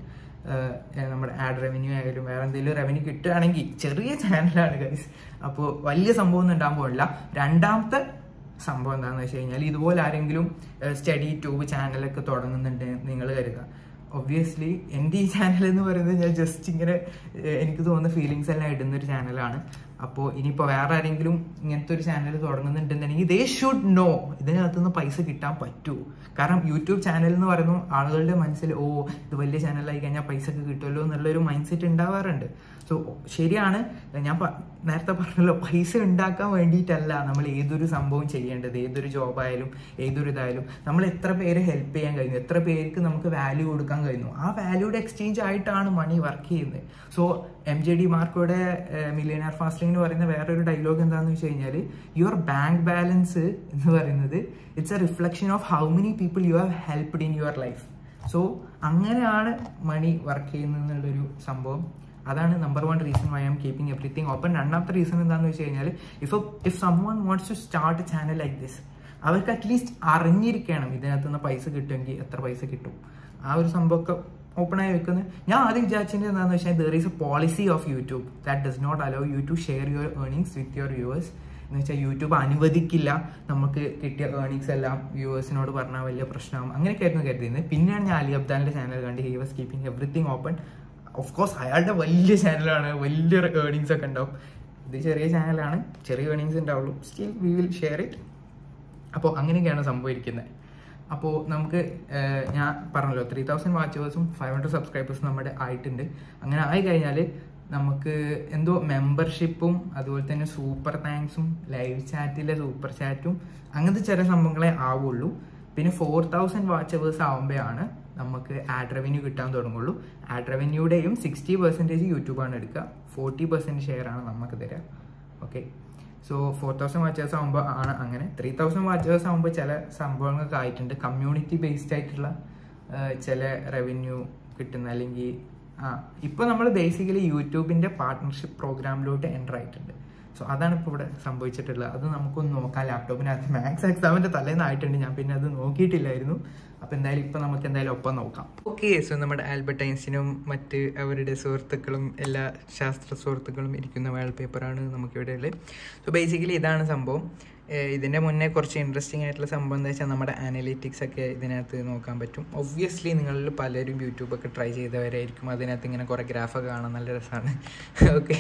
നമ്മുടെ ആഡ് റവന്യൂ ആയാലും വേറെ എന്തെങ്കിലും റവന്യൂ കിട്ടുകയാണെങ്കിൽ, ചെറിയ ചാനലാണ് ഗൈസ്, അപ്പോൾ വലിയ സംഭവം ഒന്നും ഉണ്ടാകാൻ പോകില്ല. രണ്ടാമത്തെ സംഭവം എന്താണെന്ന് വെച്ച് കഴിഞ്ഞാൽ ഇതുപോലെ ആരെങ്കിലും സ്റ്റഡി ട്യൂബ് ചാനലൊക്കെ തുടങ്ങുന്നുണ്ട് നിങ്ങൾ കരുതുക. ഒബ്വിയസ്ലി എൻ്റെ ഈ ചാനൽ എന്ന് പറയുന്നത് ഞാൻ ജസ്റ്റ് ഇങ്ങനെ എനിക്ക് തോന്നുന്ന ഫീലിങ്സ് എല്ലാം ഇടുന്നൊരു ചാനലാണ്. അപ്പോൾ ഇനിയിപ്പോൾ വേറെ ആരെങ്കിലും ഇങ്ങനത്തെ ഒരു ചാനൽ തുടങ്ങുന്നുണ്ടെന്നുണ്ടെങ്കിൽ ദേ ഷുഡ് നോ ഇതിനകത്തുനിന്ന് പൈസ കിട്ടാൻ പറ്റൂ. കാരണം യൂട്യൂബ് ചാനൽ എന്ന് പറയുന്നു ആളുകളുടെ മനസ്സിൽ ഇത് വലിയ ചാനലായി കഴിഞ്ഞാൽ പൈസ ഒക്കെ കിട്ടുമല്ലോ എന്നുള്ളൊരു മൈൻഡ് സെറ്റ് ഉണ്ടാവാറുണ്ട്. സോ ശരിയാണ്, ഞാൻ നേരത്തെ പറഞ്ഞല്ലോ പൈസ ഉണ്ടാക്കാൻ വേണ്ടിയിട്ടല്ല നമ്മൾ ഏതൊരു സംഭവം ചെയ്യേണ്ടത്. ഏതൊരു ജോബായാലും ഏതൊരു ഇതായാലും നമ്മൾ എത്ര പേരെ ഹെൽപ്പ് ചെയ്യാൻ കഴിഞ്ഞു, എത്ര പേർക്ക് നമുക്ക് വാല്യൂ കൊടുക്കാൻ കഴിഞ്ഞു, ആ വാല്യൂയുടെ എക്സ്ചേഞ്ച് ആയിട്ടാണ് മണി വർക്ക് ചെയ്യുന്നത്. സോ MG DeMarcoയുടെ മില്യണയർ ഫാസ്റ്റ് എന്ന് പറയുന്ന വേറൊരു ഡയലോഗ് എന്താണെന്ന് വെച്ച് കഴിഞ്ഞാൽ യുവർ ബാങ്ക് ബാലൻസ് എന്ന് പറയുന്നത് it's a reflection of how many people you have helped in your life. So അങ്ങനെയാണ് മണി വർക്ക് ചെയ്യുന്നത് എന്നുള്ളൊരു സംഭവം. അതാണ് number 1 reason why am keeping everything open. രണ്ടാമത്തെ റീസൺ എന്താണെന്ന് വെച്ച് കഴിഞ്ഞാൽ if someone wants to start a channel like this, അവർക്ക് അറ്റ്ലീസ്റ്റ് അറിഞ്ഞിരിക്കണം ഇതിനകത്തുനിന്ന് പൈസ കിട്ടുമെങ്കിൽ എത്ര പൈസ കിട്ടും, ആ ഒരു സംഭവമൊക്കെ ഓപ്പണായി വെക്കുന്നത്. ഞാൻ ആദ്യം വിചാരിച്ചത് എന്താണെന്ന് വെച്ചാൽ there is a policy of YouTube that does not allow you to share your earnings with your viewers. എന്ന് വെച്ചാൽ യൂട്യൂബ് അനുവദിക്കില്ല നമുക്ക് കിട്ടിയ ഏർണിങ്സ് എല്ലാം വ്യൂവേഴ്സിനോട് പറഞ്ഞാൽ വലിയ പ്രശ്നമാകും, അങ്ങനെയൊക്കെ ആയിരുന്നു കരുതിയിരുന്നത്. പിന്നെയാണ് ഞാൻ അലി അബ്ദാലിൻ്റെ ചാനൽ കണ്ട് he was keeping everything open. Of course അയാളുടെ വലിയ ചാനലാണ്, വലിയ ഏർണിങ്സ് ഒക്കെ ഉണ്ടാവും. ഇത് ചെറിയ ചാനലാണ്, ചെറിയ ഏർണിങ്സ് ഉണ്ടാവുള്ളൂ, still we will share it. അപ്പോൾ അങ്ങനെയൊക്കെയാണ് സംഭവിക്കുന്നത്. അപ്പോൾ നമുക്ക് ഞാൻ പറഞ്ഞല്ലോ 3000 വാച്ചേഴ്സും 500 സബ്സ്ക്രൈബേഴ്സും നമ്മുടെ ആയിട്ടുണ്ട്. അങ്ങനെ ആയി കഴിഞ്ഞാൽ നമുക്ക് എന്തോ മെമ്പർഷിപ്പും അതുപോലെ തന്നെ സൂപ്പർ താങ്ക്സും ലൈവ് ചാറ്റിലെ സൂപ്പർ ചാറ്റും അങ്ങനത്തെ ചില സംഭവങ്ങളെ ആവുള്ളൂ. പിന്നെ 4000 വാച്ചേഴ്സ് ആവുമ്പോഴാണ് നമുക്ക് ആഡ് റവന്യൂ കിട്ടാൻ തുടങ്ങുള്ളൂ. ആഡ് റവന്യൂടെയും 60% യൂട്യൂബാണ് എടുക്കുക, 40% ഷെയറാണ് നമുക്ക് തരിക. ഓക്കെ, സോ 4000 വാച്ചേഴ്സ് ആകുമ്പോൾ ആണ് അങ്ങനെ. 3000 വാച്ചേഴ്സ് ആകുമ്പോൾ ചില സംഭവങ്ങളൊക്കെ ആയിട്ടുണ്ട്, കമ്മ്യൂണിറ്റി ബേസ്ഡ് ആയിട്ടുള്ള ചില റവന്യൂ കിട്ടുന്ന, അല്ലെങ്കിൽ ഇപ്പോൾ നമ്മൾ ബേസിക്കലി യൂട്യൂബിൻ്റെ പാർട്ട്ണർഷിപ്പ് പ്രോഗ്രാമിലോട്ട് എൻ്റർ ആയിട്ടുണ്ട്. സോ അതാണ് ഇപ്പോൾ ഇവിടെ സംഭവിച്ചിട്ടുള്ളത്. അത് നമുക്കൊന്ന് നോക്കാം. ലാപ്ടോപ്പിനകത്ത് മാത്സ് എക്സാമിൻ്റെ തലേന്നായിട്ടുണ്ട്, ഞാൻ പിന്നെ അത് നോക്കിയിട്ടില്ലായിരുന്നു. അപ്പോൾ എന്തായാലും ഇപ്പോൾ നമുക്ക് എന്തായാലും ഒപ്പം നോക്കാം. ഓക്കെ, സോ നമ്മുടെ ആൽബർട്ട് ഐൻസ്റ്റീനും മറ്റ് അവരുടെ സുഹൃത്തുക്കളും എല്ലാ ശാസ്ത്ര സുഹൃത്തുക്കളും ഇരിക്കുന്ന വാൾ പേപ്പറാണ് നമുക്കിവിടെ ഉള്ളത്. സോ ബേസിക്കലി ഇതാണ് സംഭവം. ഇതിൻ്റെ മുന്നേ കുറച്ച് ഇൻട്രസ്റ്റിംഗ് ആയിട്ടുള്ള സംഭവം എന്താ വെച്ചാൽ നമ്മുടെ അനലിറ്റിക്സ് ഒക്കെ ഇതിനകത്ത് നോക്കാൻ പറ്റും. ഒബ്വിയസ്ലി നിങ്ങളിൽ പലരും യൂട്യൂബൊക്കെ ട്രൈ ചെയ്തവരായിരിക്കും. അതിനകത്ത് ഇങ്ങനെ കുറേ ഗ്രാഫൊക്കെ കാണാൻ നല്ല രസമാണ്. ഓക്കെ,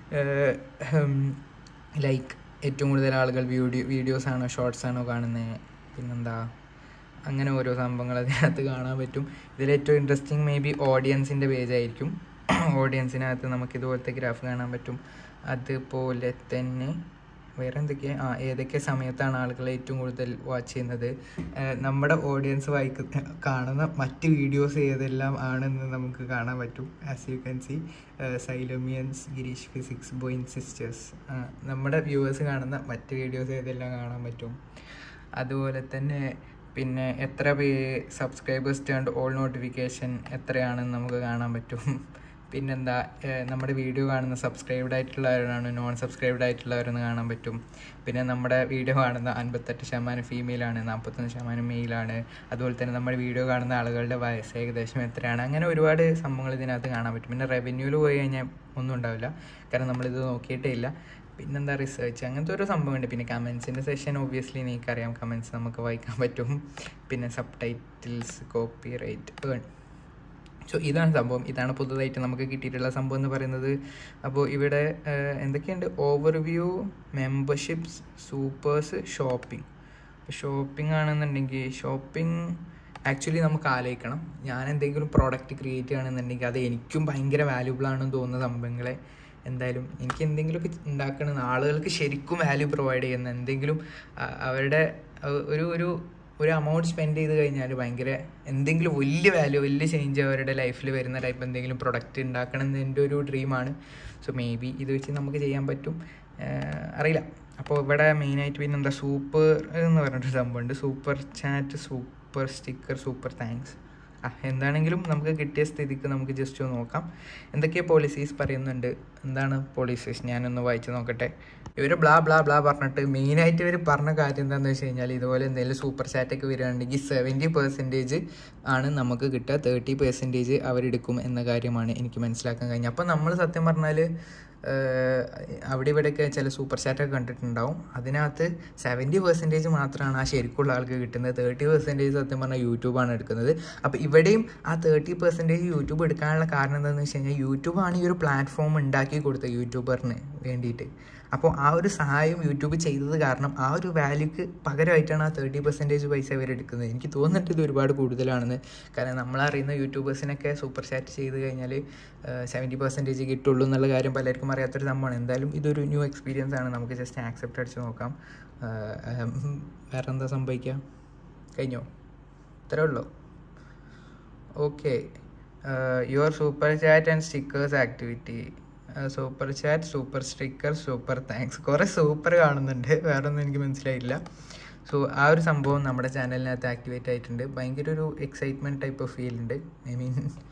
ലൈക്ക് ഏറ്റവും കൂടുതൽ ആളുകൾ വീഡിയോസാണോ ഷോർട്സാണോ കാണുന്നത്, പിന്നെന്താ അങ്ങനെ ഓരോ സംഭവങ്ങൾ അതിനകത്ത് കാണാൻ പറ്റും. ഇതിലേറ്റവും ഇൻട്രസ്റ്റിംഗ് മേ ബി ഓഡിയൻസിൻ്റെ പേജായിരിക്കും. ഓഡിയൻസിനകത്ത് നമുക്ക് ഇതുപോലത്തെ ഗ്രാഫ് കാണാൻ പറ്റും. അതുപോലെ തന്നെ വേറെ എന്തൊക്കെയാണ് ഏതൊക്കെ സമയത്താണ് ആളുകൾ ഏറ്റവും കൂടുതൽ വാച്ച് ചെയ്യുന്നത്, നമ്മുടെ ഓഡിയൻസ് കാണുന്ന മറ്റ് വീഡിയോസ് ഏതെല്ലാം ആണെന്ന് നമുക്ക് കാണാൻ പറ്റും. ആസ് യു ക്യാൻ സി സൈലമിയൻസ്, ഗിരീഷ് ഫിസിക്സ്, ബോയിൻ സിസ്റ്റേഴ്സ്, നമ്മുടെ വ്യൂവേഴ്സ് കാണുന്ന മറ്റ് വീഡിയോസ് ഏതെല്ലാം കാണാൻ പറ്റും. അതുപോലെ തന്നെ പിന്നെ എത്ര സബ്സ്ക്രൈബേഴ്സ് ടേൺഡ് ഓൾ നോട്ടിഫിക്കേഷൻ എത്രയാണെന്ന് നമുക്ക് കാണാൻ പറ്റും. പിന്നെന്താ, നമ്മുടെ വീഡിയോ കാണുന്ന സബ്സ്ക്രൈബ്ഡ് ആയിട്ടുള്ളവരാണ് നോൺ സബ്സ്ക്രൈബ്ഡ് ആയിട്ടുള്ളവരെന്ന് കാണാൻ പറ്റും. പിന്നെ നമ്മുടെ വീഡിയോ കാണുന്ന 58% ഫീമെയിലാണ്, 41% മെയിലാണ്. അതുപോലെ തന്നെ നമ്മുടെ വീഡിയോ കാണുന്ന ആളുകളുടെ വയസ്സ് ഏകദേശം എത്രയാണ്, അങ്ങനെ ഒരുപാട് സംഭവങ്ങൾ ഇതിനകത്ത് കാണാൻ പറ്റും. പിന്നെ റവന്യൂവിൽ പോയി കഴിഞ്ഞാൽ ഒന്നും ഉണ്ടാവില്ല, കാരണം നമ്മളിത് നോക്കിയിട്ടേ ഇല്ല. പിന്നെന്താ, റിസർച്ച്, അങ്ങനത്തെ ഒരു സംഭവമുണ്ട്. പിന്നെ കമൻസിൻ്റെ സെഷൻ ഒബ്വിയസ്ലി നിങ്ങൾക്കറിയാം, കമൻസ് നമുക്ക് വായിക്കാൻ പറ്റും. പിന്നെ subtitles, copyright, so ഇതാണ് സംഭവം. ഇതാണ് പുതുതായിട്ട് നമുക്ക് കിട്ടിയിട്ടുള്ള സംഭവം എന്ന് പറയുന്നത്. അപ്പോൾ ഇവിടെ എന്തൊക്കെയുണ്ട്, overview, memberships, supers, shopping. Shopping ആണെന്നുണ്ടെങ്കിൽ ഷോപ്പിംഗ് ആക്ച്വലി നമുക്ക് ആലോചിക്കണം. ഞാൻ എന്തെങ്കിലും പ്രോഡക്റ്റ് ക്രിയേറ്റ് ചെയ്യുകയാണെന്നുണ്ടെങ്കിൽ അത് എനിക്കും ഭയങ്കര വാല്യൂബിൾ ആണെന്ന് തോന്നുന്ന സംഭവങ്ങളെ എന്തായാലും എനിക്ക് എന്തെങ്കിലുമൊക്കെ ഉണ്ടാക്കണം, ആളുകൾക്ക് ശരിക്കും വാല്യൂ പ്രൊവൈഡ് ചെയ്യുന്ന എന്തെങ്കിലും അവരുടെ ഒരു എമൗണ്ട് സ്പെൻഡ് ചെയ്ത് കഴിഞ്ഞാൽ ഭയങ്കര എന്തെങ്കിലും വലിയ വാല്യൂ, വലിയ ചേഞ്ച് അവരുടെ ലൈഫിൽ വരുന്ന ടൈപ്പ് എന്തെങ്കിലും പ്രൊഡക്റ്റ് ഉണ്ടാക്കണം എന്ന് എൻ്റെ ഒരു ഡ്രീമാണ്. സോ മേ ബി ഇത് വെച്ച് നമുക്ക് ചെയ്യാൻ പറ്റും, അറിയില്ല. അപ്പോൾ ഇവിടെ മെയിനായിട്ട് പിന്നെ എന്താ, സൂപ്പർ എന്ന് പറഞ്ഞിട്ടൊരു സംഭവമുണ്ട്. Super chat, super sticker, super thanks. എന്താണെങ്കിലും നമുക്ക് കിട്ടിയ സ്ഥിതിക്ക് നമുക്ക് ജസ്റ്റ് ഒന്ന് നോക്കാം എന്തൊക്കെ പോളിസീസ് പറയുന്നുണ്ട്. എന്താണ് പോളിസീസ്, ഞാനൊന്ന് വായിച്ച് നോക്കട്ടെ. ഇവർ ബ്ലാ ബ്ലാ ബ്ലാ പറഞ്ഞിട്ട് മെയിനായിട്ട് ഇവർ പറഞ്ഞ കാര്യം എന്താണെന്ന് വെച്ച് കഴിഞ്ഞാൽ, ഇതുപോലെ എന്തെങ്കിലും സൂപ്പർ ചാറ്റൊക്കെ വരികയാണെങ്കിൽ 70% ആണ് നമുക്ക് കിട്ടുക, 30% അവരെടുക്കും എന്ന കാര്യമാണ് എനിക്ക് മനസ്സിലാക്കാൻ കഴിഞ്ഞത്. അപ്പോൾ നമ്മൾ സത്യം പറഞ്ഞാൽ അവിടെ ഇവിടെയൊക്കെ ചില സൂപ്പർ ചാറ്റൊക്കെ കണ്ടിട്ടുണ്ടാവും, അതിനകത്ത് 70% മാത്രമാണ് ആ ശരിക്കുള്ള ആൾക്ക് കിട്ടുന്നത്, 30% സത്യം പറഞ്ഞാൽ യൂട്യൂബാണ് എടുക്കുന്നത്. അപ്പോൾ ഇവിടെയും ആ 30% യൂട്യൂബ് എടുക്കാനുള്ള കാരണം എന്താണെന്ന് വെച്ച് കഴിഞ്ഞാൽ, യൂട്യൂബാണ് ഈ ഒരു പ്ലാറ്റ്ഫോം ഉണ്ടാക്കി കൊടുത്തത് യൂട്യൂബറിന് വേണ്ടിയിട്ട്. അപ്പോൾ ആ ഒരു സഹായം യൂട്യൂബ് ചെയ്തത് കാരണം ആ ഒരു വാല്യൂക്ക് പകരമായിട്ടാണ് ആ 30% പൈസ ഇവരെടുക്കുന്നത്. എനിക്ക് തോന്നുന്നിട്ട് ഇത് ഒരുപാട് കൂടുതലാണെന്ന്. കാരണം നമ്മളറിയുന്ന യൂട്യൂബേഴ്സിനൊക്കെ സൂപ്പർ ചാറ്റ് ചെയ്ത് കഴിഞ്ഞാൽ 70% കിട്ടുള്ളൂ എന്നുള്ള കാര്യം പലർക്കും അറിയാത്തൊരു സംഭവമാണ്. എന്തായാലും ഇതൊരു ന്യൂ എക്സ്പീരിയൻസ് ആണ്, നമുക്ക് ജസ്റ്റ് ആക്സെപ്റ്റ് അടിച്ച് നോക്കാം. വേറെ എന്താ സംഭവിക്കുക, കഴിഞ്ഞോ, ഇത്രേ ഉള്ളൂ. Okay, your super chat and stickers activity, super chat, super sticker, super thanks. കുറേ സൂപ്പർ കാണുന്നുണ്ട്, വേറെ ഒന്നും എനിക്ക് മനസ്സിലായില്ല. സോ ആ ഒരു സംഭവം നമ്മുടെ ചാനലിനകത്ത് ആക്ടിവേറ്റ് ആയിട്ടുണ്ട്. ഭയങ്കര ഒരു എക്സൈറ്റ്മെൻറ്റ് ടൈപ്പ് ഓഫ് ഫീൽ ഉണ്ട്. ഐ മീൻ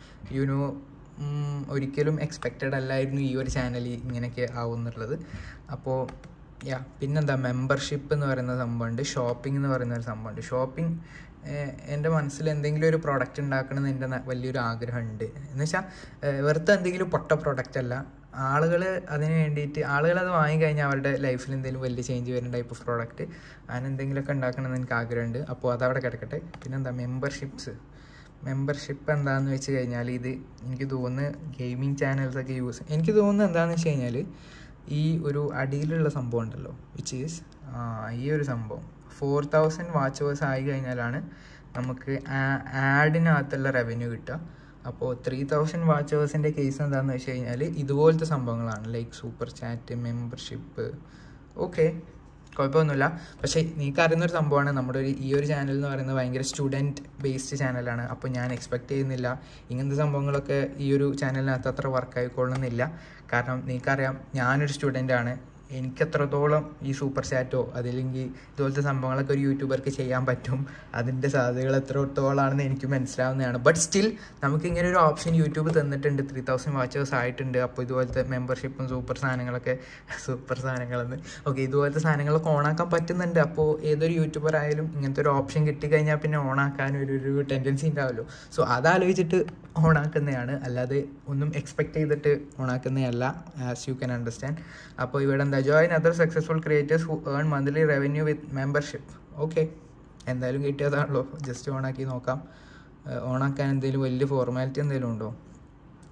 ഒരിക്കലും എക്സ്പെക്റ്റഡ് അല്ലായിരുന്നു ഈ ഒരു ചാനൽ ഇങ്ങനെയൊക്കെ ആവും എന്നുള്ളത്. അപ്പോൾ പിന്നെന്താ, മെമ്പർഷിപ്പ് എന്ന് പറയുന്ന സംഭവമുണ്ട്, ഷോപ്പിംഗ് എന്ന് പറയുന്ന ഒരു സംഭവമുണ്ട്. ഷോപ്പിംഗ് എൻ്റെ മനസ്സിൽ എന്തെങ്കിലും ഒരു പ്രോഡക്റ്റ് ഉണ്ടാക്കണമെന്ന് എൻ്റെ വലിയൊരു ആഗ്രഹമുണ്ട്. എന്ന് വെച്ചാൽ വെറുതെ എന്തെങ്കിലും പൊട്ട പ്രോഡക്റ്റ് അല്ല, ആളുകൾ അതിന് വേണ്ടിയിട്ട് ആളുകളത് വാങ്ങിക്കഴിഞ്ഞാൽ അവരുടെ ലൈഫിൽ എന്തെങ്കിലും വലിയ ചേഞ്ച് വരുന്ന ടൈപ്പ് ഓഫ് പ്രോഡക്റ്റ് അങ്ങനെ എന്തെങ്കിലുമൊക്കെ ഉണ്ടാക്കണമെന്ന് എനിക്ക് ആഗ്രഹമുണ്ട്. അപ്പോൾ അതവിടെ കിടക്കട്ടെ. പിന്നെന്താ, മെമ്പർഷിപ്പ് എന്താണെന്ന് വെച്ച് കഴിഞ്ഞാൽ, ഇത് എനിക്ക് തോന്നുന്നു ഗെയിമിംഗ് ചാനൽസൊക്കെ എനിക്ക് തോന്നുന്നത് എന്താണെന്ന് വെച്ച് കഴിഞ്ഞാൽ, ഈ ഒരു അടിയിലുള്ള സംഭവം ഉണ്ടല്ലോ, വിച്ച് ഈസ് ഈ ഒരു സംഭവം 4000 വാച്ചേഴ്സ് ആയി കഴിഞ്ഞാലാണ് നമുക്ക് ആഡിനകത്തുള്ള റവന്യൂ കിട്ടുക. അപ്പോൾ 3000 വാച്ചേഴ്സിൻ്റെ കേസ് എന്താണെന്ന് വെച്ച് കഴിഞ്ഞാൽ ഇതുപോലത്തെ സംഭവങ്ങളാണ്, like super chat, membership. Okay, കുഴപ്പമൊന്നുമില്ല. പക്ഷേ നിങ്ങൾക്ക് അറിയുന്നൊരു സംഭവമാണ്, നമ്മുടെ ഈ ഒരു ചാനൽ എന്ന് പറയുന്നത് ഭയങ്കര സ്റ്റുഡൻറ്റ് ബേസ്ഡ് ചാനലാണ്. അപ്പോൾ ഞാൻ എക്സ്പെക്റ്റ് ചെയ്യുന്നില്ല ഇങ്ങനത്തെ സംഭവങ്ങളൊക്കെ ഈ ഒരു ചാനലിനകത്ത് അത്ര വർക്കായിക്കൊള്ളുന്നില്ല. കാരണം നിങ്ങൾക്കറിയാം, ഞാനൊരു സ്റ്റുഡൻ്റാണ്, എനിക്കെത്രത്തോളം ഈ സൂപ്പർ ചാറ്റോ അതില്ലെങ്കിൽ ഇതുപോലത്തെ സംഭവങ്ങളൊക്കെ ഒരു യൂട്യൂബർക്ക് ചെയ്യാൻ പറ്റും, അതിൻ്റെ സാധ്യതകൾ എത്രത്തോളമാണെന്ന് എനിക്ക് മനസ്സിലാവുന്നതാണ്. ബട്ട് സ്റ്റിൽ നമുക്കിങ്ങനെ ഒരു ഓപ്ഷൻ യൂട്യൂബ് തന്നിട്ടുണ്ട്, 3000 വാച്ചേഴ്സ് ആയിട്ടുണ്ട്. അപ്പോൾ ഇതുപോലത്തെ മെമ്പർഷിപ്പും സൂപ്പർ സാധനങ്ങളെന്ന് ഇതുപോലത്തെ സാധനങ്ങളൊക്കെ ഓണാക്കാൻ പറ്റുന്നുണ്ട്. അപ്പോൾ ഏതൊരു യൂട്യൂബർ ആയാലും ഇങ്ങനത്തെ ഒരു ഓപ്ഷൻ കിട്ടിക്കഴിഞ്ഞാൽ പിന്നെ ഓണാക്കാൻ ഒരു ടെൻഡൻസി ഉണ്ടാവുമല്ലോ. സോ അതാലോചിച്ചിട്ട് ഓണാക്കുന്നതാണ്, അല്ലാതെ ഒന്നും എക്സ്പെക്റ്റ് ചെയ്തിട്ട് ഓണാക്കുന്നതല്ല, ആസ് യു ക്യാൻ അണ്ടർസ്റ്റാൻഡ്. അപ്പോൾ ഇവിടെ എന്താ, join other successful creators who earn monthly revenue with membership. Okay, എന്തായാലും കിട്ടിയതാണല്ലോ, ജസ്റ്റ് ഓണാക്കി നോക്കാം. ഓണാക്കാൻ എന്തെങ്കിലും വലിയ ഫോർമാലിറ്റി എന്തെങ്കിലും ഉണ്ടോ?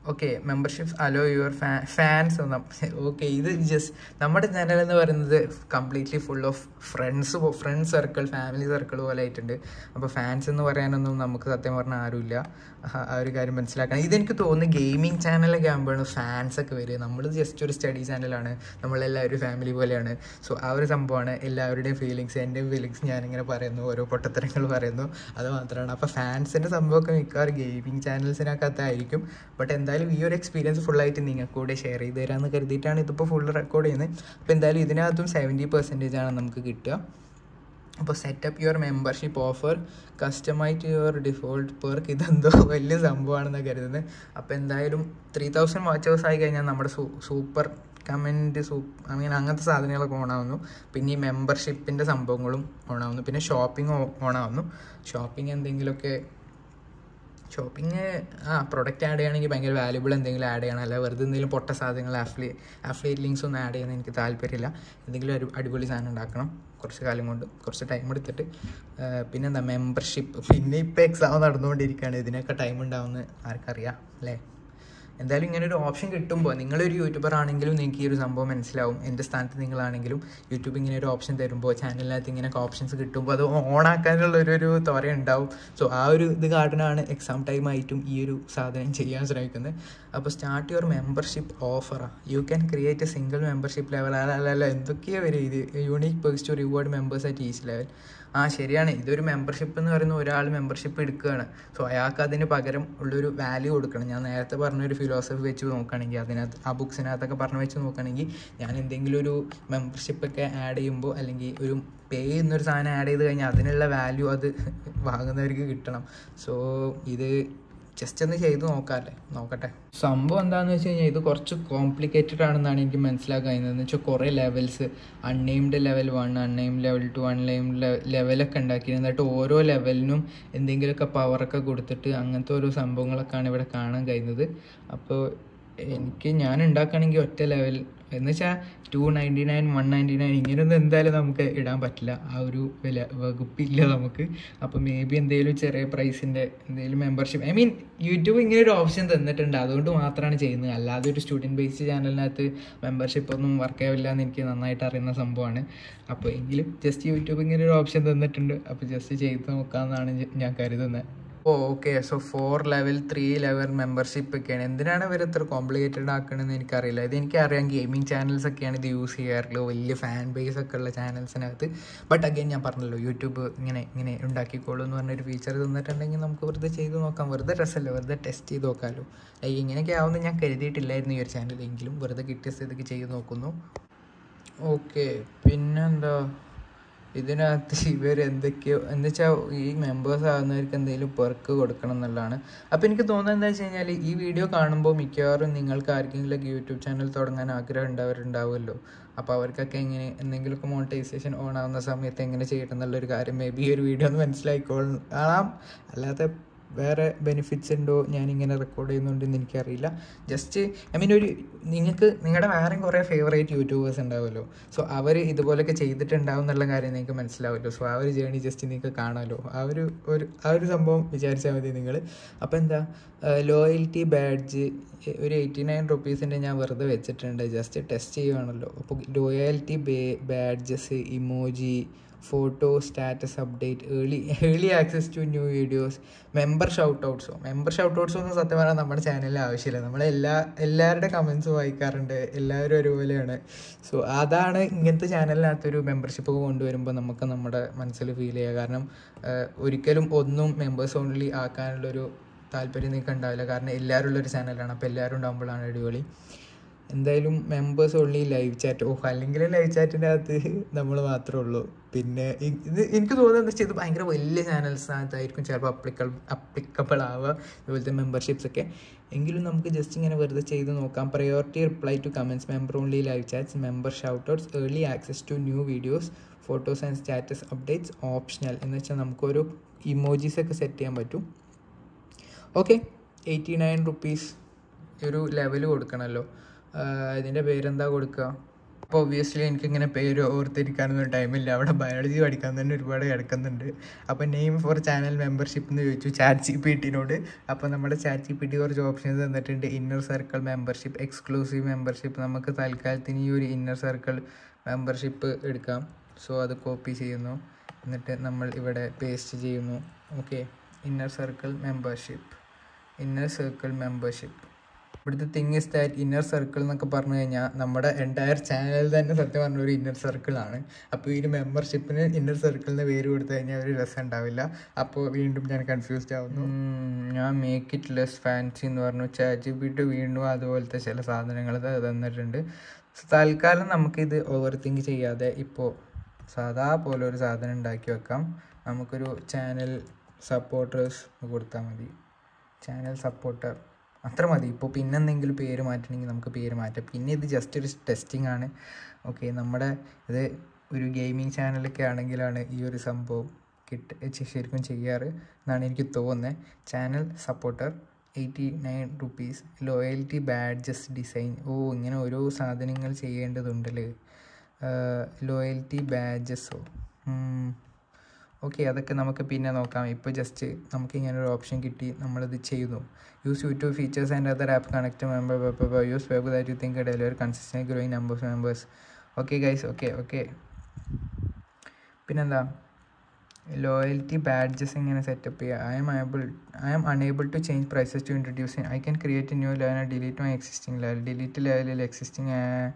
Okay memberships allow your fans ഒന്നും ഓക്കെ. ഇത് ജസ്റ്റ് നമ്മുടെ ചാനൽ എന്ന് പറയുന്നത് completely full of friend circle family circle പോലെ ആയിട്ടുണ്ട്. അപ്പോൾ ഫാൻസ് എന്ന് പറയാനൊന്നും നമുക്ക് സത്യം പറഞ്ഞാൽ ആരുമില്ല. ആ ഒരു കാര്യം മനസ്സിലാക്കണം. ഇതെനിക്ക് തോന്നുന്നു ഗെയിമിംഗ് ചാനലൊക്കെ ആകുമ്പോഴാണ് ഫാൻസൊക്കെ വരിക. നമ്മൾ ജസ്റ്റ് ഒരു സ്റ്റഡി ചാനലാണ്, നമ്മളെല്ലാവരും ഫാമിലി പോലെയാണ്. സോ ആ ഒരു സംഭവമാണ് എല്ലാവരുടെയും ഫീലിങ്സ്. എൻ്റെയും ഫീലിങ്സ് ഞാനിങ്ങനെ പറയുന്നു, ഓരോ പൊട്ടത്തരങ്ങൾ പറയുന്നു, അത് മാത്രമാണ്. അപ്പോൾ ഫാൻസിൻ്റെ സംഭവമൊക്കെ മിക്കവാറും ഗെയിമിംഗ് ചാനൽസിനകത്തായിരിക്കും. ബട്ട് എന്തായാലും ഈ ഒരു എക്സ്പീരിയൻസ് ഫുള്ളായിട്ട് നിങ്ങൾക്ക് കൂടെ ഷെയർ ചെയ്ത് തരാമെന്ന് കരുതിയിട്ടാണ് ഇതിപ്പോൾ ഫുൾ റെക്കോർഡ് ചെയ്യുന്നത്. അപ്പോൾ എന്തായാലും ഇതിനകത്തും 70% ആണ് നമുക്ക് കിട്ടുക. അപ്പോൾ setup your membership offer customise your default perk. ഇതെന്തോ വലിയ സംഭവമാണെന്ന് കരുതുന്നത്. അപ്പോൾ എന്തായാലും 3000 വാച്ചേഴ്സ് ആയി കഴിഞ്ഞാൽ നമ്മുടെ സൂപ്പർ കമൻറ്റ് അങ്ങനെ അങ്ങനത്തെ സാധനങ്ങളൊക്കെ ഓണാവുന്നു. പിന്നെ ഈ മെമ്പർഷിപ്പിൻ്റെ സംഭവങ്ങളും ഓണാവുന്നു. പിന്നെ ഷോപ്പിംഗ് ഓണാവുന്നു. ഷോപ്പിംഗ് പ്രൊഡക്റ്റ് ആഡ് ചെയ്യുകയാണെങ്കിൽ ഭയങ്കര വാല്യുബിൾ എന്തെങ്കിലും ആഡ് ചെയ്യണം. അല്ല വെറുതെ എന്തെങ്കിലും പൊട്ട സാധനങ്ങൾ അഫിലിയേറ്റ് ലിങ്ക്സ് ഒന്നും ആഡ് ചെയ്യാൻ എനിക്ക് താല്പര്യമില്ല. എന്തെങ്കിലും അടിപൊളി സാധനം ഉണ്ടാക്കണം കുറച്ച് കാലം കൊണ്ട്, കുറച്ച് ടൈം എടുത്തിട്ട്. പിന്നെന്താ മെമ്പർഷിപ്പ്. പിന്നെ ഇപ്പോൾ എക്സാം നടന്നുകൊണ്ടിരിക്കുകയാണ്. ഇതിനൊക്കെ ടൈം ഉണ്ടാവുമെന്ന് ആർക്കറിയാം അല്ലേ. എന്തായാലും ഇങ്ങനെ ഒരു ഓപ്ഷൻ കിട്ടുമ്പോൾ, നിങ്ങളൊരു യൂട്യൂബർ ആണെങ്കിലും നിങ്ങൾക്ക് ഈ ഒരു സംഭവം മനസ്സിലാവും. എൻ്റെ സ്ഥാനത്ത് നിങ്ങളാണെങ്കിലും യൂട്യൂബ് ഇങ്ങനെ ഒരു ഓപ്ഷൻ തരുമ്പോൾ, ചാനലിനകത്ത് ഇങ്ങനെയൊക്കെ ഓപ്ഷൻസ് കിട്ടുമ്പോൾ അത് ഓണാക്കാനുള്ള ഒരു ത്വര ഉണ്ടാവും. സോ ആ ഒരു ഇത് കാരണമാണ് എക്സാം ടൈം ആയിട്ടും ഈ ഒരു സാധനം ചെയ്യാൻ ശ്രമിക്കുന്നത്. അപ്പോൾ സ്റ്റാർട്ട് യുവർ മെമ്പർഷിപ്പ് ഓഫറാണ്. You can create a single membership level. അല്ല എന്തൊക്കെയാണ് വരും ഇത്. Unique perks to reward members at each level. ശരിയാണ്. ഇതൊരു മെമ്പർഷിപ്പ് എന്ന് പറയുന്ന ഒരാൾ മെമ്പർഷിപ്പ് എടുക്കുകയാണ്. സോ അയാൾക്ക് അതിന് പകരം ഉള്ളൊരു വാല്യൂ കൊടുക്കണം. ഞാൻ നേരത്തെ പറഞ്ഞൊരു ഫിലോസഫി വെച്ച് നോക്കുകയാണെങ്കിൽ, അതിനകത്ത് ആ ബുക്സിനകത്തൊക്കെ പറഞ്ഞു വെച്ച് നോക്കുകയാണെങ്കിൽ, ഞാൻ എന്തെങ്കിലും ഒരു മെമ്പർഷിപ്പൊക്കെ ആഡ് ചെയ്യുമ്പോൾ, അല്ലെങ്കിൽ ഒരു പേ എന്നൊരു സാധനം ആഡ് ചെയ്ത് കഴിഞ്ഞാൽ അതിനുള്ള വാല്യൂ അത് വാങ്ങുന്നവർക്ക് കിട്ടണം. സോ ഇത് ജസ്റ്റ് ഒന്ന് ചെയ്ത് നോക്കട്ടെ. സംഭവം എന്താണെന്ന് വെച്ച് കഴിഞ്ഞാൽ ഇത് കുറച്ച് കോംപ്ലിക്കേറ്റഡ് ആണെന്നാണ് എനിക്ക് മനസ്സിലാക്കാൻ കഴിയുന്നത്. എന്ന് വെച്ചാൽ കുറേ levels, unnamed level 1, unnamed level 2, unnamed ലെവലൊക്കെ ഉണ്ടാക്കി. എന്നിട്ട് ഓരോ ലെവലിനും എന്തെങ്കിലുമൊക്കെ പവറൊക്കെ കൊടുത്തിട്ട് അങ്ങനത്തെ ഓരോ സംഭവങ്ങളൊക്കെയാണ് ഇവിടെ കാണാൻ കഴിയുന്നത്. അപ്പോൾ ഞാൻ ഉണ്ടാക്കുകയാണെങ്കിൽ ഒറ്റ ലെവൽ എന്ന് വെച്ചാൽ 299, 199 ഇങ്ങനെയൊന്നും എന്തായാലും നമുക്ക് ഇടാൻ പറ്റില്ല. ആ ഒരു വകുപ്പില്ല നമുക്ക്. അപ്പോൾ മേ ബി എന്തെങ്കിലും ചെറിയ പ്രൈസിൻ്റെ എന്തെങ്കിലും മെമ്പർഷിപ്പ്, യൂട്യൂബ് ഇങ്ങനെ ഒരു ഓപ്ഷൻ തന്നിട്ടുണ്ട്, അതുകൊണ്ട് മാത്രമാണ് ചെയ്യുന്നത്. അല്ലാതെ ഒരു സ്റ്റുഡൻറ്റ് ബേസ്ഡ് ചാനലിനകത്ത് മെമ്പർഷിപ്പ് ഒന്നും വർക്ക് ആവില്ല എന്ന് എനിക്ക് നന്നായിട്ട് അറിയുന്ന സംഭവമാണ്. അപ്പോൾ എങ്കിലും ജസ്റ്റ് യൂട്യൂബ് ഇങ്ങനെ ഒരു ഓപ്ഷൻ തന്നിട്ടുണ്ട്. അപ്പോൾ ജസ്റ്റ് ചെയ്ത് നോക്കാമെന്നാണ് ഞാൻ കരുതുന്നത്. Okay. So 4 level 3 level membership ഒക്കെയാണ്. എന്തിനാണ് ഇവർ ഇത്ര കോംപ്ലിക്കേറ്റഡ് ആക്കണമെന്ന് എനിക്കറിയില്ല. ഇതെനിക്കറിയാം ഗെയിമിംഗ് ചാനൽസൊക്കെയാണ് ഇത് യൂസ് ചെയ്യാറുള്ളത്, വലിയ ഫാൻ ബേസ് ഒക്കെ ഉള്ള ചാനൽസിനകത്ത്. ബട്ട് അഗൈൻ ഞാൻ പറഞ്ഞല്ലോ, യൂട്യൂബ് ഇങ്ങനെ ഉണ്ടാക്കിക്കോളൂ എന്ന് പറഞ്ഞൊരു ഫീച്ചർ തന്നിട്ടുണ്ടെങ്കിൽ നമുക്ക് വെറുതെ ചെയ്ത് നോക്കാം. വെറുതെ രസമല്ലേ, വെറുതെ ടെസ്റ്റ് ചെയ്ത് നോക്കാമല്ലോ. ഇങ്ങനെയൊക്കെ ആവുമെന്ന് ഞാൻ കരുതിയിട്ടില്ലായിരുന്നു ഈ ഒരു ചാനലെങ്കിലും വെറുതെ കിട്ടിയ സ്ഥിതിക്ക് ചെയ്ത് നോക്കുന്നു. ഓക്കെ. പിന്നെന്താ, ഇതിനകത്ത് ഇവരെന്തൊക്കെയോ എന്ന് വെച്ചാൽ ഈ മെമ്പേഴ്സ് ആകുന്നവർക്ക് എന്തെങ്കിലും പെർക്ക് കൊടുക്കണം എന്നുള്ളതാണ്. അപ്പോൾ എനിക്ക് തോന്നുന്നത് എന്താ വെച്ച് കഴിഞ്ഞാൽ, ഈ വീഡിയോ കാണുമ്പോൾ മിക്കവാറും നിങ്ങൾക്ക് ആർക്കെങ്കിലും യൂട്യൂബ് ചാനൽ തുടങ്ങാൻ ആഗ്രഹം ഉണ്ടാവുമല്ലോ. അപ്പോൾ അവർക്കൊക്കെ എന്തെങ്കിലുമൊക്കെ മോണിറ്റൈസേഷൻ ഓൺ ആവുന്ന സമയത്ത് എങ്ങനെ ചെയ്യണം എന്നുള്ളൊരു കാര്യം മേ ബി ഈ ഒരു വീഡിയോ ഒന്ന് മനസ്സിലായിക്കോളാം. അല്ലാതെ വേറെ ബെനിഫിറ്റ്സ് ഉണ്ടോ ഞാനിങ്ങനെ റെക്കോർഡ് ചെയ്യുന്നുണ്ടെന്ന് എനിക്കറിയില്ല. ജസ്റ്റ് നിങ്ങളുടെ വേറെയും കുറേ ഫേവറേറ്റ് യൂട്യൂബേഴ്സ് ഉണ്ടാവുമല്ലോ. സോ അവർ ഇതുപോലെയൊക്കെ ചെയ്തിട്ടുണ്ടാവും എന്നുള്ള കാര്യം നിങ്ങൾക്ക് മനസ്സിലാവുമല്ലോ. സോ ആ ഒരു ജേണി ജസ്റ്റ് നിങ്ങൾക്ക് കാണാമല്ലോ. ആ ഒരു സംഭവം വിചാരിച്ചാൽ മതി നിങ്ങൾ. അപ്പോൾ എന്താ, ലോയൽറ്റി ബാഡ്ജ് ഒരു 89 റുപ്പീസിൻ്റെ ഞാൻ വെറുതെ വെച്ചിട്ടുണ്ട്, ജസ്റ്റ് ടെസ്റ്റ് ചെയ്യുകയാണല്ലോ. അപ്പോൾ loyalty badges, emoji, photo, status update, early access to new videos, member shoutouts ഒന്നും സത്യം പറഞ്ഞാൽ നമ്മുടെ ചാനലിൽ ആവശ്യമില്ല. എല്ലാവരുടെ കമൻസ് വായിക്കാറുണ്ട്, എല്ലാവരും ഒരുപോലെയാണ്. സോ അതാണ് ഇങ്ങനത്തെ ചാനലിനകത്തൊരു മെമ്പർഷിപ്പ് കൊണ്ടുവരുമ്പോൾ നമുക്ക് നമ്മുടെ മനസ്സിൽ ഫീൽ ചെയ്യുക. കാരണം ഒരിക്കലും ഒന്നും മെമ്പേഴ്സ് ഓൺലി ആക്കാനുള്ളൊരു താല്പര്യം നിങ്ങൾക്ക് ഉണ്ടാവില്ല. കാരണം എല്ലാവരും ഉള്ളൊരു ചാനലാണ്. അപ്പോൾ എല്ലാവരും ഉണ്ടാകുമ്പോഴാണ് അടിപൊളി. എന്തായാലും മെമ്പേഴ്സ് ഓൺലി ലൈവ് ചാറ്റ്. അല്ലെങ്കിൽ ലൈവ് ചാറ്റിൻ്റെ അകത്ത് നമ്മൾ മാത്രമേ ഉള്ളൂ. പിന്നെ ഇത് എനിക്ക് തോന്നുന്നത് വെച്ചാൽ ഇത് ഭയങ്കര വലിയ ചാനൽസിനകത്തായിരിക്കും ചിലപ്പോൾ അപ്ലിക്കബിൾ ആവുക ഇതുപോലത്തെ മെമ്പർഷിപ്സൊക്കെ. എങ്കിലും നമുക്ക് ജസ്റ്റ് ഇങ്ങനെ വെറുതെ ചെയ്ത് നോക്കാം. Priority reply to comments, member only live chats, member shoutouts, early access to new videos, photos and status updates optional. എന്ന് വെച്ചാൽ നമുക്കൊരു ഇമോജീസൊക്കെ സെറ്റ് ചെയ്യാൻ പറ്റും. ഓക്കെ. 89 റുപ്പീസ് ഒരു ലെവൽ കൊടുക്കണമല്ലോ. ഇതിൻ്റെ പേരെന്താ കൊടുക്കുക, അപ്പോൾ ഒബ്വിയസ്ലി എനിക്കിങ്ങനെ പേര് ഓർത്തിരിക്കാനൊന്നും ടൈമില്ല. അവിടെ ബയോളജി പഠിക്കാൻ തന്നെ ഒരുപാട് കിടക്കുന്നുണ്ട്. അപ്പോൾ നെയിം ഫോർ ചാനൽ മെമ്പർഷിപ്പ് എന്ന് ചോദിച്ചു ChatGPT-നോട്. അപ്പോൾ നമ്മുടെ ChatGPT കുറച്ച് ഓപ്ഷൻസ് തന്നിട്ടുണ്ട്. Inner circle membership, exclusive membership. നമുക്ക് തൽക്കാലത്തിന് ഈ ഒരു ഇന്നർ സർക്കിൾ മെമ്പർഷിപ്പ് എടുക്കാം. സോ അത് കോപ്പി ചെയ്യുന്നു, എന്നിട്ട് നമ്മൾ ഇവിടെ പേസ്റ്റ് ചെയ്യുന്നു. Okay, inner circle membership. ഇവിടുത്തെ thing is that inner circle എന്നൊക്കെ പറഞ്ഞു കഴിഞ്ഞാൽ നമ്മുടെ എൻറ്റയർ ചാനൽ തന്നെ സത്യം പറഞ്ഞ ഒരു ഇന്നർ സർക്കിളാണ്. അപ്പോൾ ഈ ഒരു മെമ്പർഷിപ്പിന് ഇന്നർ സർക്കിളിന് പേര് കൊടുത്തു കഴിഞ്ഞാൽ ഒരു രസം ഉണ്ടാവില്ല. അപ്പോൾ വീണ്ടും ഞാൻ കൺഫ്യൂസ്ഡ് ആവുന്നു. ഞാൻ മേക്ക് ഇറ്റ് ലെസ് ഫാൻസി എന്ന് പറഞ്ഞു. ChatGPT വീണ്ടും അതുപോലത്തെ ചില സാധനങ്ങൾ തന്നിട്ടുണ്ട്. തൽക്കാലം നമുക്കിത് ഓവർ തിങ്ക് ചെയ്യാതെ ഇപ്പോൾ സാധാ പോലെ ഒരു സാധനം ഉണ്ടാക്കി വെക്കാം. നമുക്കൊരു ചാനൽ സപ്പോർട്ടേഴ്സ് കൊടുത്താൽ മതി. ചാനൽ സപ്പോർട്ടർ അത്ര മതി. ഇപ്പോൾ പിന്നെ എന്തെങ്കിലും പേര് മാറ്റണമെങ്കിൽ നമുക്ക് പേര് മാറ്റാം. പിന്നെ ഇത് ജസ്റ്റ് ഒരു ടെസ്റ്റിംഗ് ആണ്. ഓക്കെ, നമ്മുടെ ഇത് ഒരു ഗെയിമിംഗ് ചാനലൊക്കെ ആണെങ്കിലാണ് ഈ ഒരു സംഭവം ശരിക്കും ചെയ്യാറ് എന്നാണ് എനിക്ക് തോന്നുന്നത്. Channel supporter 89 rupees. Loyalty badges design. ഇങ്ങനെ ഓരോ സാധനങ്ങൾ ചെയ്യേണ്ടതുണ്ടല്ലേ. ലോയൽറ്റി ബാഡ്ജസോ ഓക്കെ, അതൊക്കെ നമുക്ക് പിന്നെ നോക്കാം. ഇപ്പോൾ ജസ്റ്റ് നമുക്ക് ഇങ്ങനെ ഒരു ഓപ്ഷൻ കിട്ടി, നമ്മളിത് ചെയ്യുന്നു. Use YouTube features and other app connect member use web that you think deliver consistent growing members. Okay guys, okay. പിന്നെന്താ, ലോയൽറ്റി ബാഡ്ജസ് എങ്ങനെ സെറ്റപ്പ് ചെയ്യുക? I am unable to change prices to introduce. I can create a new level and delete my existing level. Delete level existing.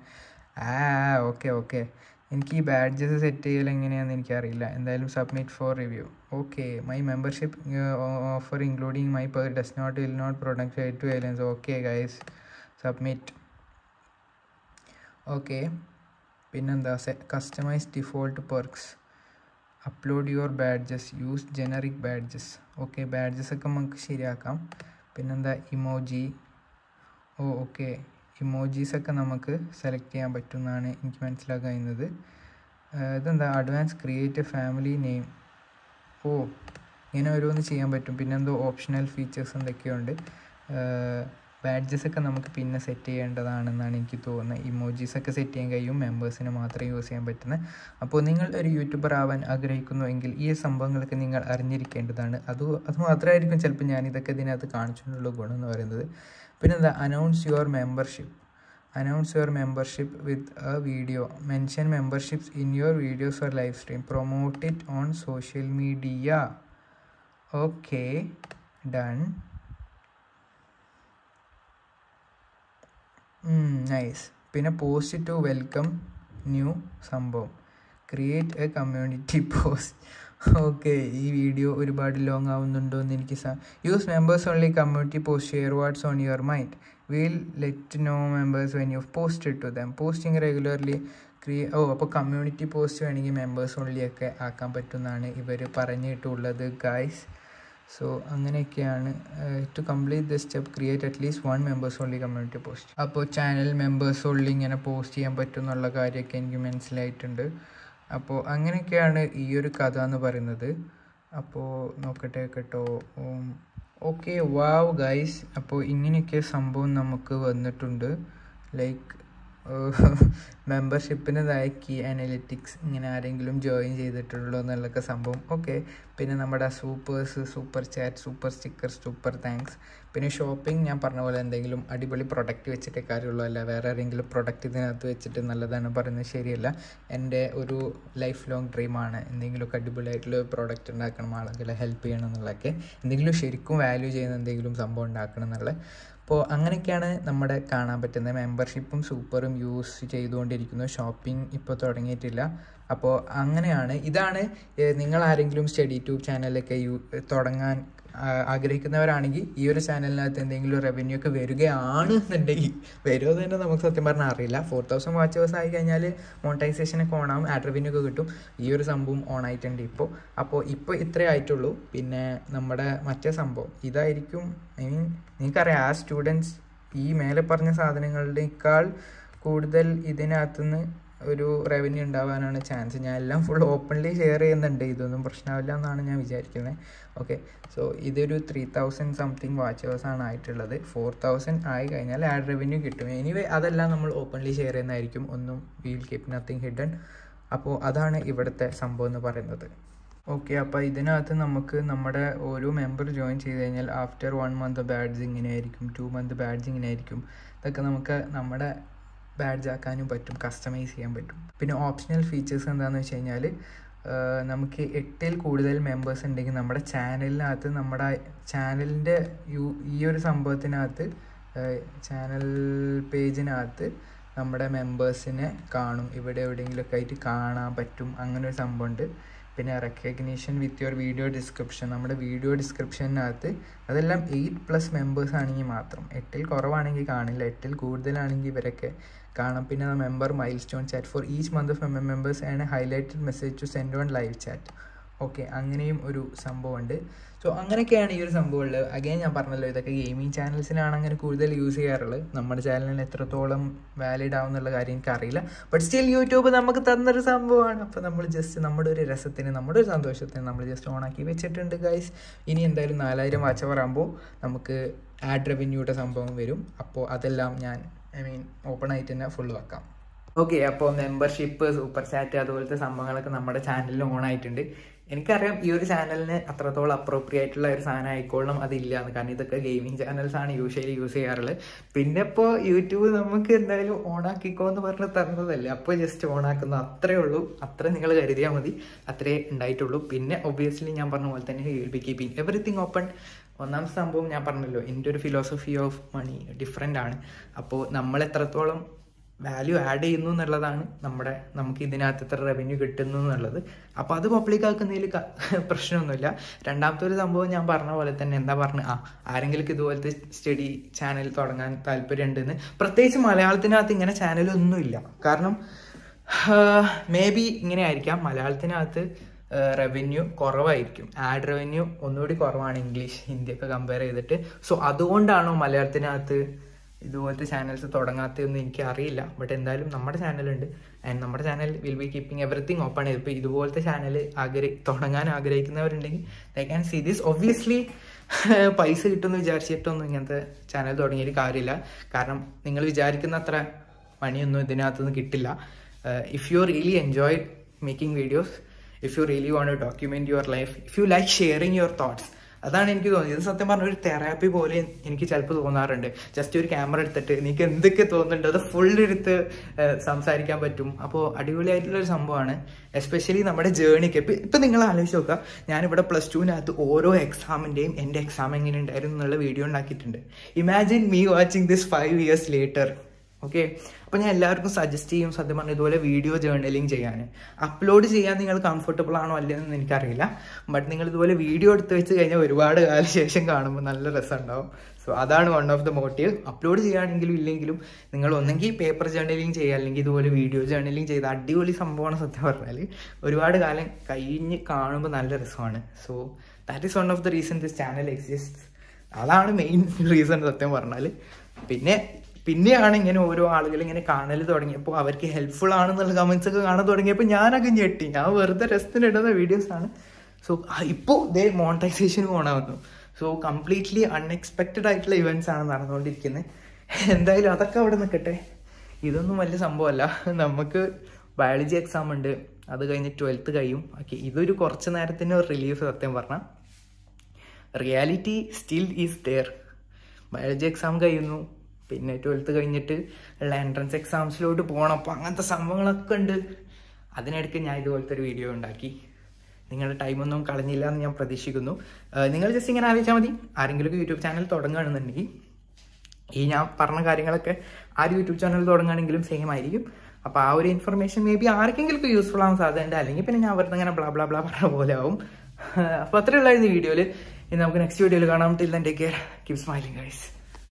Okay. എനിക്ക് ഈ ബാഡ്ജസ് സെറ്റ് ചെയ്യൽ എങ്ങനെയാണെന്ന് എനിക്കറിയില്ല. എന്തായാലും submit for review. Okay, my membership offer including my will not product to violence. Okay guys, submit. Okay, പിന്നെന്താ, customise default perks. Upload your badges, use generic badges. Okay, badges ഒക്കെ നമുക്ക് ശരിയാക്കാം. പിന്നെന്താ, ഇമോജി. ഓക്കെ, ഇമോജീസൊക്കെ നമുക്ക് സെലക്ട് ചെയ്യാൻ പറ്റുമെന്നാണ് എനിക്ക് മനസ്സിലാക്കാൻ കഴിയുന്നത്. ഇതെന്താ, അഡ്വാൻസ് ക്രിയേറ്റ് ഫാമിലി നെയിം. ഇങ്ങനെ ഓരോന്ന് ചെയ്യാൻ പറ്റും. പിന്നെന്തോ ഓപ്ഷണൽ ഫീച്ചേഴ്സ് എന്തൊക്കെയുണ്ട്. ബാഡ്ജസൊക്കെ നമുക്ക് പിന്നെ സെറ്റ് ചെയ്യേണ്ടതാണെന്നാണ് എനിക്ക് തോന്നുന്നത്. ഇമോജീസൊക്കെ സെറ്റ് ചെയ്യാൻ കഴിയും, മെമ്പേഴ്സിന് മാത്രമേ യൂസ് ചെയ്യാൻ പറ്റുന്നത്. അപ്പോൾ നിങ്ങൾ ഒരു യൂട്യൂബർ ആവാൻ ആഗ്രഹിക്കുന്നുവെങ്കിൽ ഈ സംഭവങ്ങളൊക്കെ നിങ്ങൾ അറിഞ്ഞിരിക്കേണ്ടതാണ്. അത് മാത്രമായിരിക്കും ചിലപ്പോൾ ഞാനിതൊക്കെ ഇതിനകത്ത് കാണിച്ചിട്ടുള്ള ഗുണം എന്ന് പറയുന്നത്. പിന്നെന്താ, announce your membership with a video. Mention memberships in your videos or live stream. Promote it on social media. Okay, done. Nice. പിന്നെ പോസ്റ്റ് ടു വെൽക്കം ന്യൂ സംഭവം. Create a community post. Okay, ഈ വീഡിയോ ഒരുപാട് ലോങ് ആവുന്നുണ്ടോ എന്ന് എനിക്ക് use members only community post. Share what's on your mind. Will let know members when you post to them. Posting regularly അപ്പോൾ കമ്മ്യൂണിറ്റി പോസ്റ്റ് വേണമെങ്കിൽ മെമ്പേഴ്സ് ഓൺലി ഒക്കെ ആക്കാൻ പറ്റുമെന്നാണ് ഇവർ പറഞ്ഞിട്ടുള്ളത് ഗൈസ്. സോ അങ്ങനെയൊക്കെയാണ്. To complete this step create at least 1 members only community post. അപ്പോൾ ചാനൽ മെമ്പേഴ്സ് ഓൺലി ഇങ്ങനെ പോസ്റ്റ് ചെയ്യാൻ പറ്റും എന്നുള്ള കാര്യമൊക്കെ എനിക്ക് മനസ്സിലായിട്ടുണ്ട്. അപ്പോൾ അങ്ങനെയൊക്കെയാണ് ഈ ഒരു കഥ എന്ന് പറയുന്നത്. അപ്പോൾ നോക്കട്ടെ കേട്ടോ. Okay, wow guys. അപ്പോൾ ഇങ്ങനെയൊക്കെ സംഭവം നമുക്ക് വന്നിട്ടുണ്ട്. ലൈക്ക് മെമ്പർഷിപ്പിൻ്റെതായ കീ അനലിറ്റിക്സ്, ഇങ്ങനെ ആരെങ്കിലും ജോയിൻ ചെയ്തിട്ടുള്ളൂ എന്നുള്ളൊക്കെ സംഭവം. ഓക്കെ, പിന്നെ നമ്മുടെ supers, super chat, super sticker, super thanks. പിന്നെ ഷോപ്പിംഗ് ഞാൻ പറഞ്ഞ പോലെ എന്തെങ്കിലും അടിപൊളി പ്രൊഡക്റ്റ് വെച്ചിട്ടേ കാര്യമുള്ളൂ, അല്ല വേറെ ആരെങ്കിലും പ്രൊഡക്റ്റ് ഇതിനകത്ത് വെച്ചിട്ട് നല്ലതാണ് പറയുന്നത് ശരിയല്ല. എൻ്റെ ഒരു ലൈഫ് ലോങ് ഡ്രീമാണ് എന്തെങ്കിലുമൊക്കെ അടിപൊളിയായിട്ടുള്ള പ്രോഡക്റ്റ് ഉണ്ടാക്കണം, ആളുകളെ ഹെൽപ്പ് ചെയ്യണം എന്നുള്ളതൊക്കെ. എന്തെങ്കിലും ശരിക്കും വാല്യൂ ചെയ്യുന്ന എന്തെങ്കിലും സംഭവം ഉണ്ടാക്കണം എന്നുള്ള. അപ്പോൾ അങ്ങനെയൊക്കെയാണ് നമ്മുടെ കാണാൻ പറ്റുന്നത്. മെമ്പർഷിപ്പും സൂപ്പറും യൂസ് ചെയ്തുകൊണ്ടിരിക്കുന്നു. ഷോപ്പിംഗ് ഇപ്പോൾ തുടങ്ങിയിട്ടില്ല. അപ്പോൾ അങ്ങനെയാണ്. ഇതാണ് നിങ്ങൾ ആരെങ്കിലും സ്റ്റഡി ട്യൂബ് ചാനലൊക്കെ തുടങ്ങാൻ ആഗ്രഹിക്കുന്നവരാണെങ്കിൽ ഈ ഒരു ചാനലിനകത്ത് എന്തെങ്കിലും റവന്യൂ ഒക്കെ വരികയാണ് എന്നുണ്ടെങ്കിൽ, വരുമോ തന്നെ നമുക്ക് സത്യം പറഞ്ഞാൽ അറിയില്ല. 4000 വാച്ചേഴ്സ് ആയി കഴിഞ്ഞാൽ മോണിറ്റൈസേഷനൊക്കെ ഓണാവും, ആഡ് റവന്യൂ ഒക്കെ കിട്ടും. ഈ ഒരു സംഭവം ഓൺ ആയിട്ടുണ്ട് അപ്പോൾ ഇത്രേ ആയിട്ടുള്ളൂ. പിന്നെ നമ്മുടെ മറ്റേ സംഭവം ഇതായിരിക്കും. നിങ്ങൾക്കറിയാം, ആ സ്റ്റുഡൻസ് ഈ മേലെ പറഞ്ഞ സാധനങ്ങളുടെക്കാൾ കൂടുതൽ ഇതിനകത്തുനിന്ന് ഒരു റവന്യൂ ഉണ്ടാവാനാണ് ചാൻസ്. ഞാൻ എല്ലാം ഫുൾ ഓപ്പൺലി ഷെയർ ചെയ്യുന്നുണ്ട്, ഇതൊന്നും പ്രശ്നമില്ല എന്നാണ് ഞാൻ വിചാരിക്കുന്നത്. ഓക്കെ, സോ ഇതൊരു 3000 സംതിങ് വാച്ചേഴ്സാണ് ആയിട്ടുള്ളത്. 4000 ആയി കഴിഞ്ഞാൽ ആഡ് റവന്യൂ കിട്ടും. എനിവേ അതെല്ലാം നമ്മൾ ഓപ്പൺലി ഷെയർ ചെയ്യുന്നതായിരിക്കും, ഒന്നും വിൽ കീപ് നത്തിങ് ഹിഡൻ. അപ്പോൾ അതാണ് ഇവിടുത്തെ സംഭവം എന്ന് പറയുന്നത്. ഓക്കെ, അപ്പോൾ ഇതിനകത്ത് നമുക്ക് നമ്മുടെ ഓരോ മെമ്പർ ജോയിൻ ചെയ്ത് കഴിഞ്ഞാൽ ആഫ്റ്റർ 1 മന്ത് ബാഡ്ജ് ഇങ്ങനെയായിരിക്കും, 2 മന്ത് ബാഡ്ജ് ഇങ്ങനെയായിരിക്കും. ഇതൊക്കെ നമുക്ക് നമ്മുടെ ബാഡ്ജ് ആക്കാനും പറ്റും, കസ്റ്റമൈസ് ചെയ്യാൻ പറ്റും. പിന്നെ ഓപ്ഷണൽ ഫീച്ചേഴ്സ് എന്താണെന്ന് വെച്ച് കഴിഞ്ഞാൽ നമുക്ക് 8ൽ കൂടുതൽ മെമ്പേഴ്സ് ഉണ്ടെങ്കിൽ നമ്മുടെ ചാനലിനകത്ത് നമ്മുടെ ചാനലിൻ്റെ ഈ ഒരു സംഭവത്തിനകത്ത് ചാനൽ പേജിനകത്ത് നമ്മുടെ മെമ്പേഴ്സിനെ കാണും, ഇവിടെ എവിടെയെങ്കിലുമൊക്കെ ആയിട്ട് കാണാൻ പറ്റും. അങ്ങനെ ഒരു സംഭവമുണ്ട്. പിന്നെ recognition with your video description, നമ്മുടെ വീഡിയോ ഡിസ്ക്രിപ്ഷനകത്ത് അതെല്ലാം 8+ മെമ്പേഴ്സ് ആണെങ്കിൽ മാത്രം. 8ൽ കുറവാണെങ്കിൽ കാണില്ല, 8ൽ കൂടുതലാണെങ്കിൽ ഇവരൊക്കെ കാണാം. പിന്നെ member milestone chat for each month of members and highlighted message to send on live chat. Okay, അങ്ങനെയും ഒരു സംഭവമുണ്ട്. സോ അങ്ങനെയൊക്കെയാണ് ഈ ഒരു സംഭവമുള്ളത്. അഗൈൻ ഞാൻ പറഞ്ഞല്ലോ, ഇതൊക്കെ ഗെയിമിംഗ് ചാനൽസിലാണ് അങ്ങനെ കൂടുതൽ യൂസ് ചെയ്യാറുള്ളത്. നമ്മുടെ ചാനലിന് എത്രത്തോളം വാലിഡ് ആവും എന്നുള്ള കാര്യം എനിക്കറിയില്ല. ബട്ട് സ്റ്റിൽ യൂട്യൂബ് നമുക്ക് തന്നൊരു സംഭവമാണ്. അപ്പോൾ നമ്മൾ ജസ്റ്റ് നമ്മുടെ ഒരു രസത്തിന്, നമ്മുടെ ഒരു സന്തോഷത്തിന് നമ്മൾ ജസ്റ്റ് ഓണാക്കി വെച്ചിട്ടുണ്ട് ഗൈസ്. ഇനി എന്തായാലും 4000 വാച്ച് അവർ ആകുമ്പോൾ നമുക്ക് ആഡ് റവന്യൂയുടെ സംഭവം വരും. അപ്പോൾ അതെല്ലാം ഞാൻ ഓപ്പൺ ആയിട്ട് തന്നെ ഫുള്ള് വെക്കാം. ഓക്കെ, അപ്പോൾ മെമ്പർഷിപ്പ്, സൂപ്പർ ചാറ്റ് അതുപോലത്തെ സംഭവങ്ങളൊക്കെ നമ്മുടെ ചാനലിൽ ഓൺ ആയിട്ടുണ്ട്. എനിക്കറിയാം ഈ ഒരു ചാനലിന് അത്രത്തോളം അപ്രോപ്രിയേറ്റ് ഉള്ള ഒരു സാധനം ആയിക്കോളും അതില്ല എന്ന്, കാരണം ഇതൊക്കെ ഗെയിമിംഗ് ചാനൽസാണ് യൂഷ്വലി യൂസ് ചെയ്യാറുള്ളത്. പിന്നെ ഇപ്പോൾ യൂട്യൂബ് നമുക്ക് എന്തായാലും ഓണാക്കിക്കോ എന്ന് പറഞ്ഞ് തന്നതല്ലേ, അപ്പോൾ ജസ്റ്റ് ഓണാക്കുന്നു, അത്രേ ഉള്ളൂ. അത്ര നിങ്ങൾ കരുതിയാൽ മതി, അത്രേ ഉണ്ടായിട്ടുള്ളൂ. പിന്നെ ഒബ്വിയസ്ലി ഞാൻ പറഞ്ഞ പോലെ തന്നെ will be keeping everything open. ഒന്നാമത്തെ സംഭവം ഞാൻ പറഞ്ഞല്ലോ, എൻ്റെ ഒരു ഫിലോസഫി ഓഫ് മണി ഡിഫറെൻ്റ് ആണ്. അപ്പോൾ നമ്മൾ എത്രത്തോളം വാല്യൂ ആഡ് ചെയ്യുന്നു എന്നുള്ളതാണ് നമുക്ക് ഇതിനകത്ത് എത്ര റവന്യൂ കിട്ടുന്നു എന്നുള്ളത്. അപ്പോൾ അത് പബ്ലിക് ആക്കുന്നതിൽ പ്രശ്നമൊന്നുമില്ല. രണ്ടാമത്തെ ഒരു സംഭവം ഞാൻ പറഞ്ഞ പോലെ തന്നെ, ആരെങ്കിലും ഇതുപോലത്തെ സ്റ്റഡി ചാനൽ തുടങ്ങാൻ താല്പര്യം ഉണ്ടെന്ന്, പ്രത്യേകിച്ച് മലയാളത്തിനകത്ത് ഇങ്ങനെ ചാനലൊന്നുമില്ല. കാരണം മേ ബി ഇങ്ങനെ ആയിരിക്കാം, മലയാളത്തിനകത്ത് റവന്യൂ കുറവായിരിക്കും, ആഡ് റവന്യൂ ഒന്നുകൂടി കുറവാണ് ഇംഗ്ലീഷ് ഹിന്ദിയൊക്കെ കമ്പയർ ചെയ്തിട്ട്. സോ അതുകൊണ്ടാണോ മലയാളത്തിനകത്ത് ഇതുപോലത്തെ ചാനൽസ് തുടങ്ങാത്തതെന്ന് എനിക്ക് അറിയില്ല. ബട്ട് എന്തായാലും നമ്മുടെ ചാനലുണ്ട്, ആൻഡ് നമ്മുടെ channel will be keeping everything open. ഇപ്പോൾ ഇതുപോലത്തെ ചാനൽ തുടങ്ങാൻ ആഗ്രഹിക്കുന്നവരുണ്ടെങ്കിൽ they can see this. Obviously പൈസ കിട്ടുമെന്ന് വിചാരിച്ചിട്ടൊന്നും ഇങ്ങനത്തെ ചാനൽ തുടങ്ങിയൊരു കാര്യമില്ല. കാരണം നിങ്ങൾ വിചാരിക്കുന്ന അത്ര മണിയൊന്നും ഇതിനകത്തുനിന്ന് കിട്ടില്ല. If you really enjoy making videos, if you really want to document your life, if you like sharing your thoughts, അതാണ് എനിക്ക് തോന്നിയത്. ഇത് സത്യം പറഞ്ഞ ഒരു തെറാപ്പി പോലെ എനിക്ക് ചിലപ്പോൾ തോന്നാറുണ്ട്. ജസ്റ്റ് ഒരു ക്യാമറ എടുത്തിട്ട് എനിക്ക് എന്തൊക്കെ തോന്നുന്നുണ്ട് അത് ഫുള്ളെടുത്ത് സംസാരിക്കാൻ പറ്റും. അപ്പോൾ അടിപൊളിയായിട്ടുള്ളൊരു സംഭവമാണ്, എസ്പെഷ്യലി നമ്മുടെ ജേണിക്ക്. ഇപ്പം നിങ്ങൾ ആലോചിച്ച് നോക്കുക, ഞാനിവിടെ +2-നകത്ത് ഓരോ എക്സാമിൻ്റെയും എൻ്റെ എക്സാം എങ്ങനെ ഉണ്ടായിരുന്നു എന്നുള്ള വീഡിയോ ഉണ്ടാക്കിയിട്ടുണ്ട്. Imagine me watching this 5 years later. Okay, അപ്പോൾ ഞാൻ എല്ലാവർക്കും സജസ്റ്റ് ചെയ്യും സത്യം പറഞ്ഞാൽ ഇതുപോലെ വീഡിയോ ജേർണലിങ് ചെയ്യാൻ. അപ്ലോഡ് ചെയ്യാൻ നിങ്ങൾ കംഫർട്ടബിൾ ആണോ അല്ലെന്ന് എനിക്കറിയില്ല. ബട്ട് നിങ്ങൾ ഇതുപോലെ വീഡിയോ എടുത്ത് വെച്ച് കഴിഞ്ഞാൽ ഒരുപാട് കാലം ശേഷം കാണുമ്പോൾ നല്ല രസമുണ്ടാവും. സോ അതാണ് one of the motive. Upload ചെയ്യുകയാണെങ്കിലും ഇല്ലെങ്കിലും നിങ്ങൾ ഒന്നെങ്കിൽ പേപ്പർ ജേർണലിങ് ചെയ്യുക, അല്ലെങ്കിൽ ഇതുപോലെ വീഡിയോ ജേർണലിങ് ചെയ്ത് അടിപൊളി സംഭവമാണ്. സത്യം പറഞ്ഞാൽ ഒരുപാട് കാലം കഴിഞ്ഞ് കാണുമ്പോൾ നല്ല രസമാണ്. So that is one of the reason this channel exist. അതാണ് മെയിൻ റീസൺ സത്യം പറഞ്ഞാൽ. പിന്നെയാണ് ഇങ്ങനെ ഓരോ ആളുകൾ ഇങ്ങനെ കാണൽ തുടങ്ങിയപ്പോൾ അവർക്ക് ഹെൽപ്ഫുൾ ആണെന്നുള്ള കമൻസ് ഒക്കെ കാണാൻ തുടങ്ങിയപ്പോൾ ഞാനൊക്കെ ഞെട്ടി. ഞാൻ വെറുതെ രസത്തിനിടുന്ന വീഡിയോസാണ്. സോ ഇപ്പോൾ ഇതേ മോണിറ്റൈസേഷൻ വന്നു. സോ കംപ്ലീറ്റ്ലി അൺഎക്സ്പെക്റ്റഡ് ആയിട്ടുള്ള ഇവൻറ്റ്സ് ആണ് നടന്നുകൊണ്ടിരിക്കുന്നത്. എന്തായാലും അതൊക്കെ അവിടെ നിൽക്കട്ടെ, ഇതൊന്നും വലിയ സംഭവമല്ല. നമുക്ക് ബയോളജി എക്സാം ഉണ്ട്, അത് കഴിഞ്ഞ് 12th കഴിയും. ഓക്കെ, ഇതൊരു കുറച്ച് നേരത്തിന് ഒരു റിലീഫ്. സത്യം പറഞ്ഞാൽ reality still is there. Biology exam കഴിയുന്നു, പിന്നെ 12th കഴിഞ്ഞിട്ട് ഉള്ള എൻട്രൻസ് എക്സാംസിലോട്ട് പോകണം. അപ്പോൾ അങ്ങനത്തെ സംഭവങ്ങളൊക്കെ ഉണ്ട്. അതിനിടയ്ക്ക് ഞാൻ ഇതുപോലത്തെ ഒരു വീഡിയോ ഉണ്ടാക്കി. നിങ്ങളുടെ ടൈമൊന്നും കളഞ്ഞില്ല എന്ന് ഞാൻ പ്രതീക്ഷിക്കുന്നു. നിങ്ങൾ ജസ്റ്റ് ഇങ്ങനെ ആലോചിച്ചാൽ മതി, ആരെങ്കിലും യൂട്യൂബ് ചാനൽ തുടങ്ങുകയാണെന്നുണ്ടെങ്കിൽ ഈ ഞാൻ പറഞ്ഞ കാര്യങ്ങളൊക്കെ ആ ഒരു യൂട്യൂബ് ചാനൽ തുടങ്ങുകയാണെങ്കിലും സെയിം ആയിരിക്കും. അപ്പോൾ ആ ഒരു ഇൻഫർമേഷൻ മേ ബി ആർക്കെങ്കിലും യൂസ്ഫുൾ ആവാൻ സാധ്യതയുണ്ട്. അല്ലെങ്കിൽ പിന്നെ ഞാൻ വെറുതെ ഇങ്ങനെ ബ്ലാ ബ്ലാ ബ്ലാ പറഞ്ഞ പോലെ ആവും. അപ്പോൾ അത്രയുള്ളായിരുന്നു ഈ വീഡിയോയിൽ. ഇനി നമുക്ക് നെക്സ്റ്റ് വീഡിയോയിൽ കാണാം. Till then take care, keep smiling guys.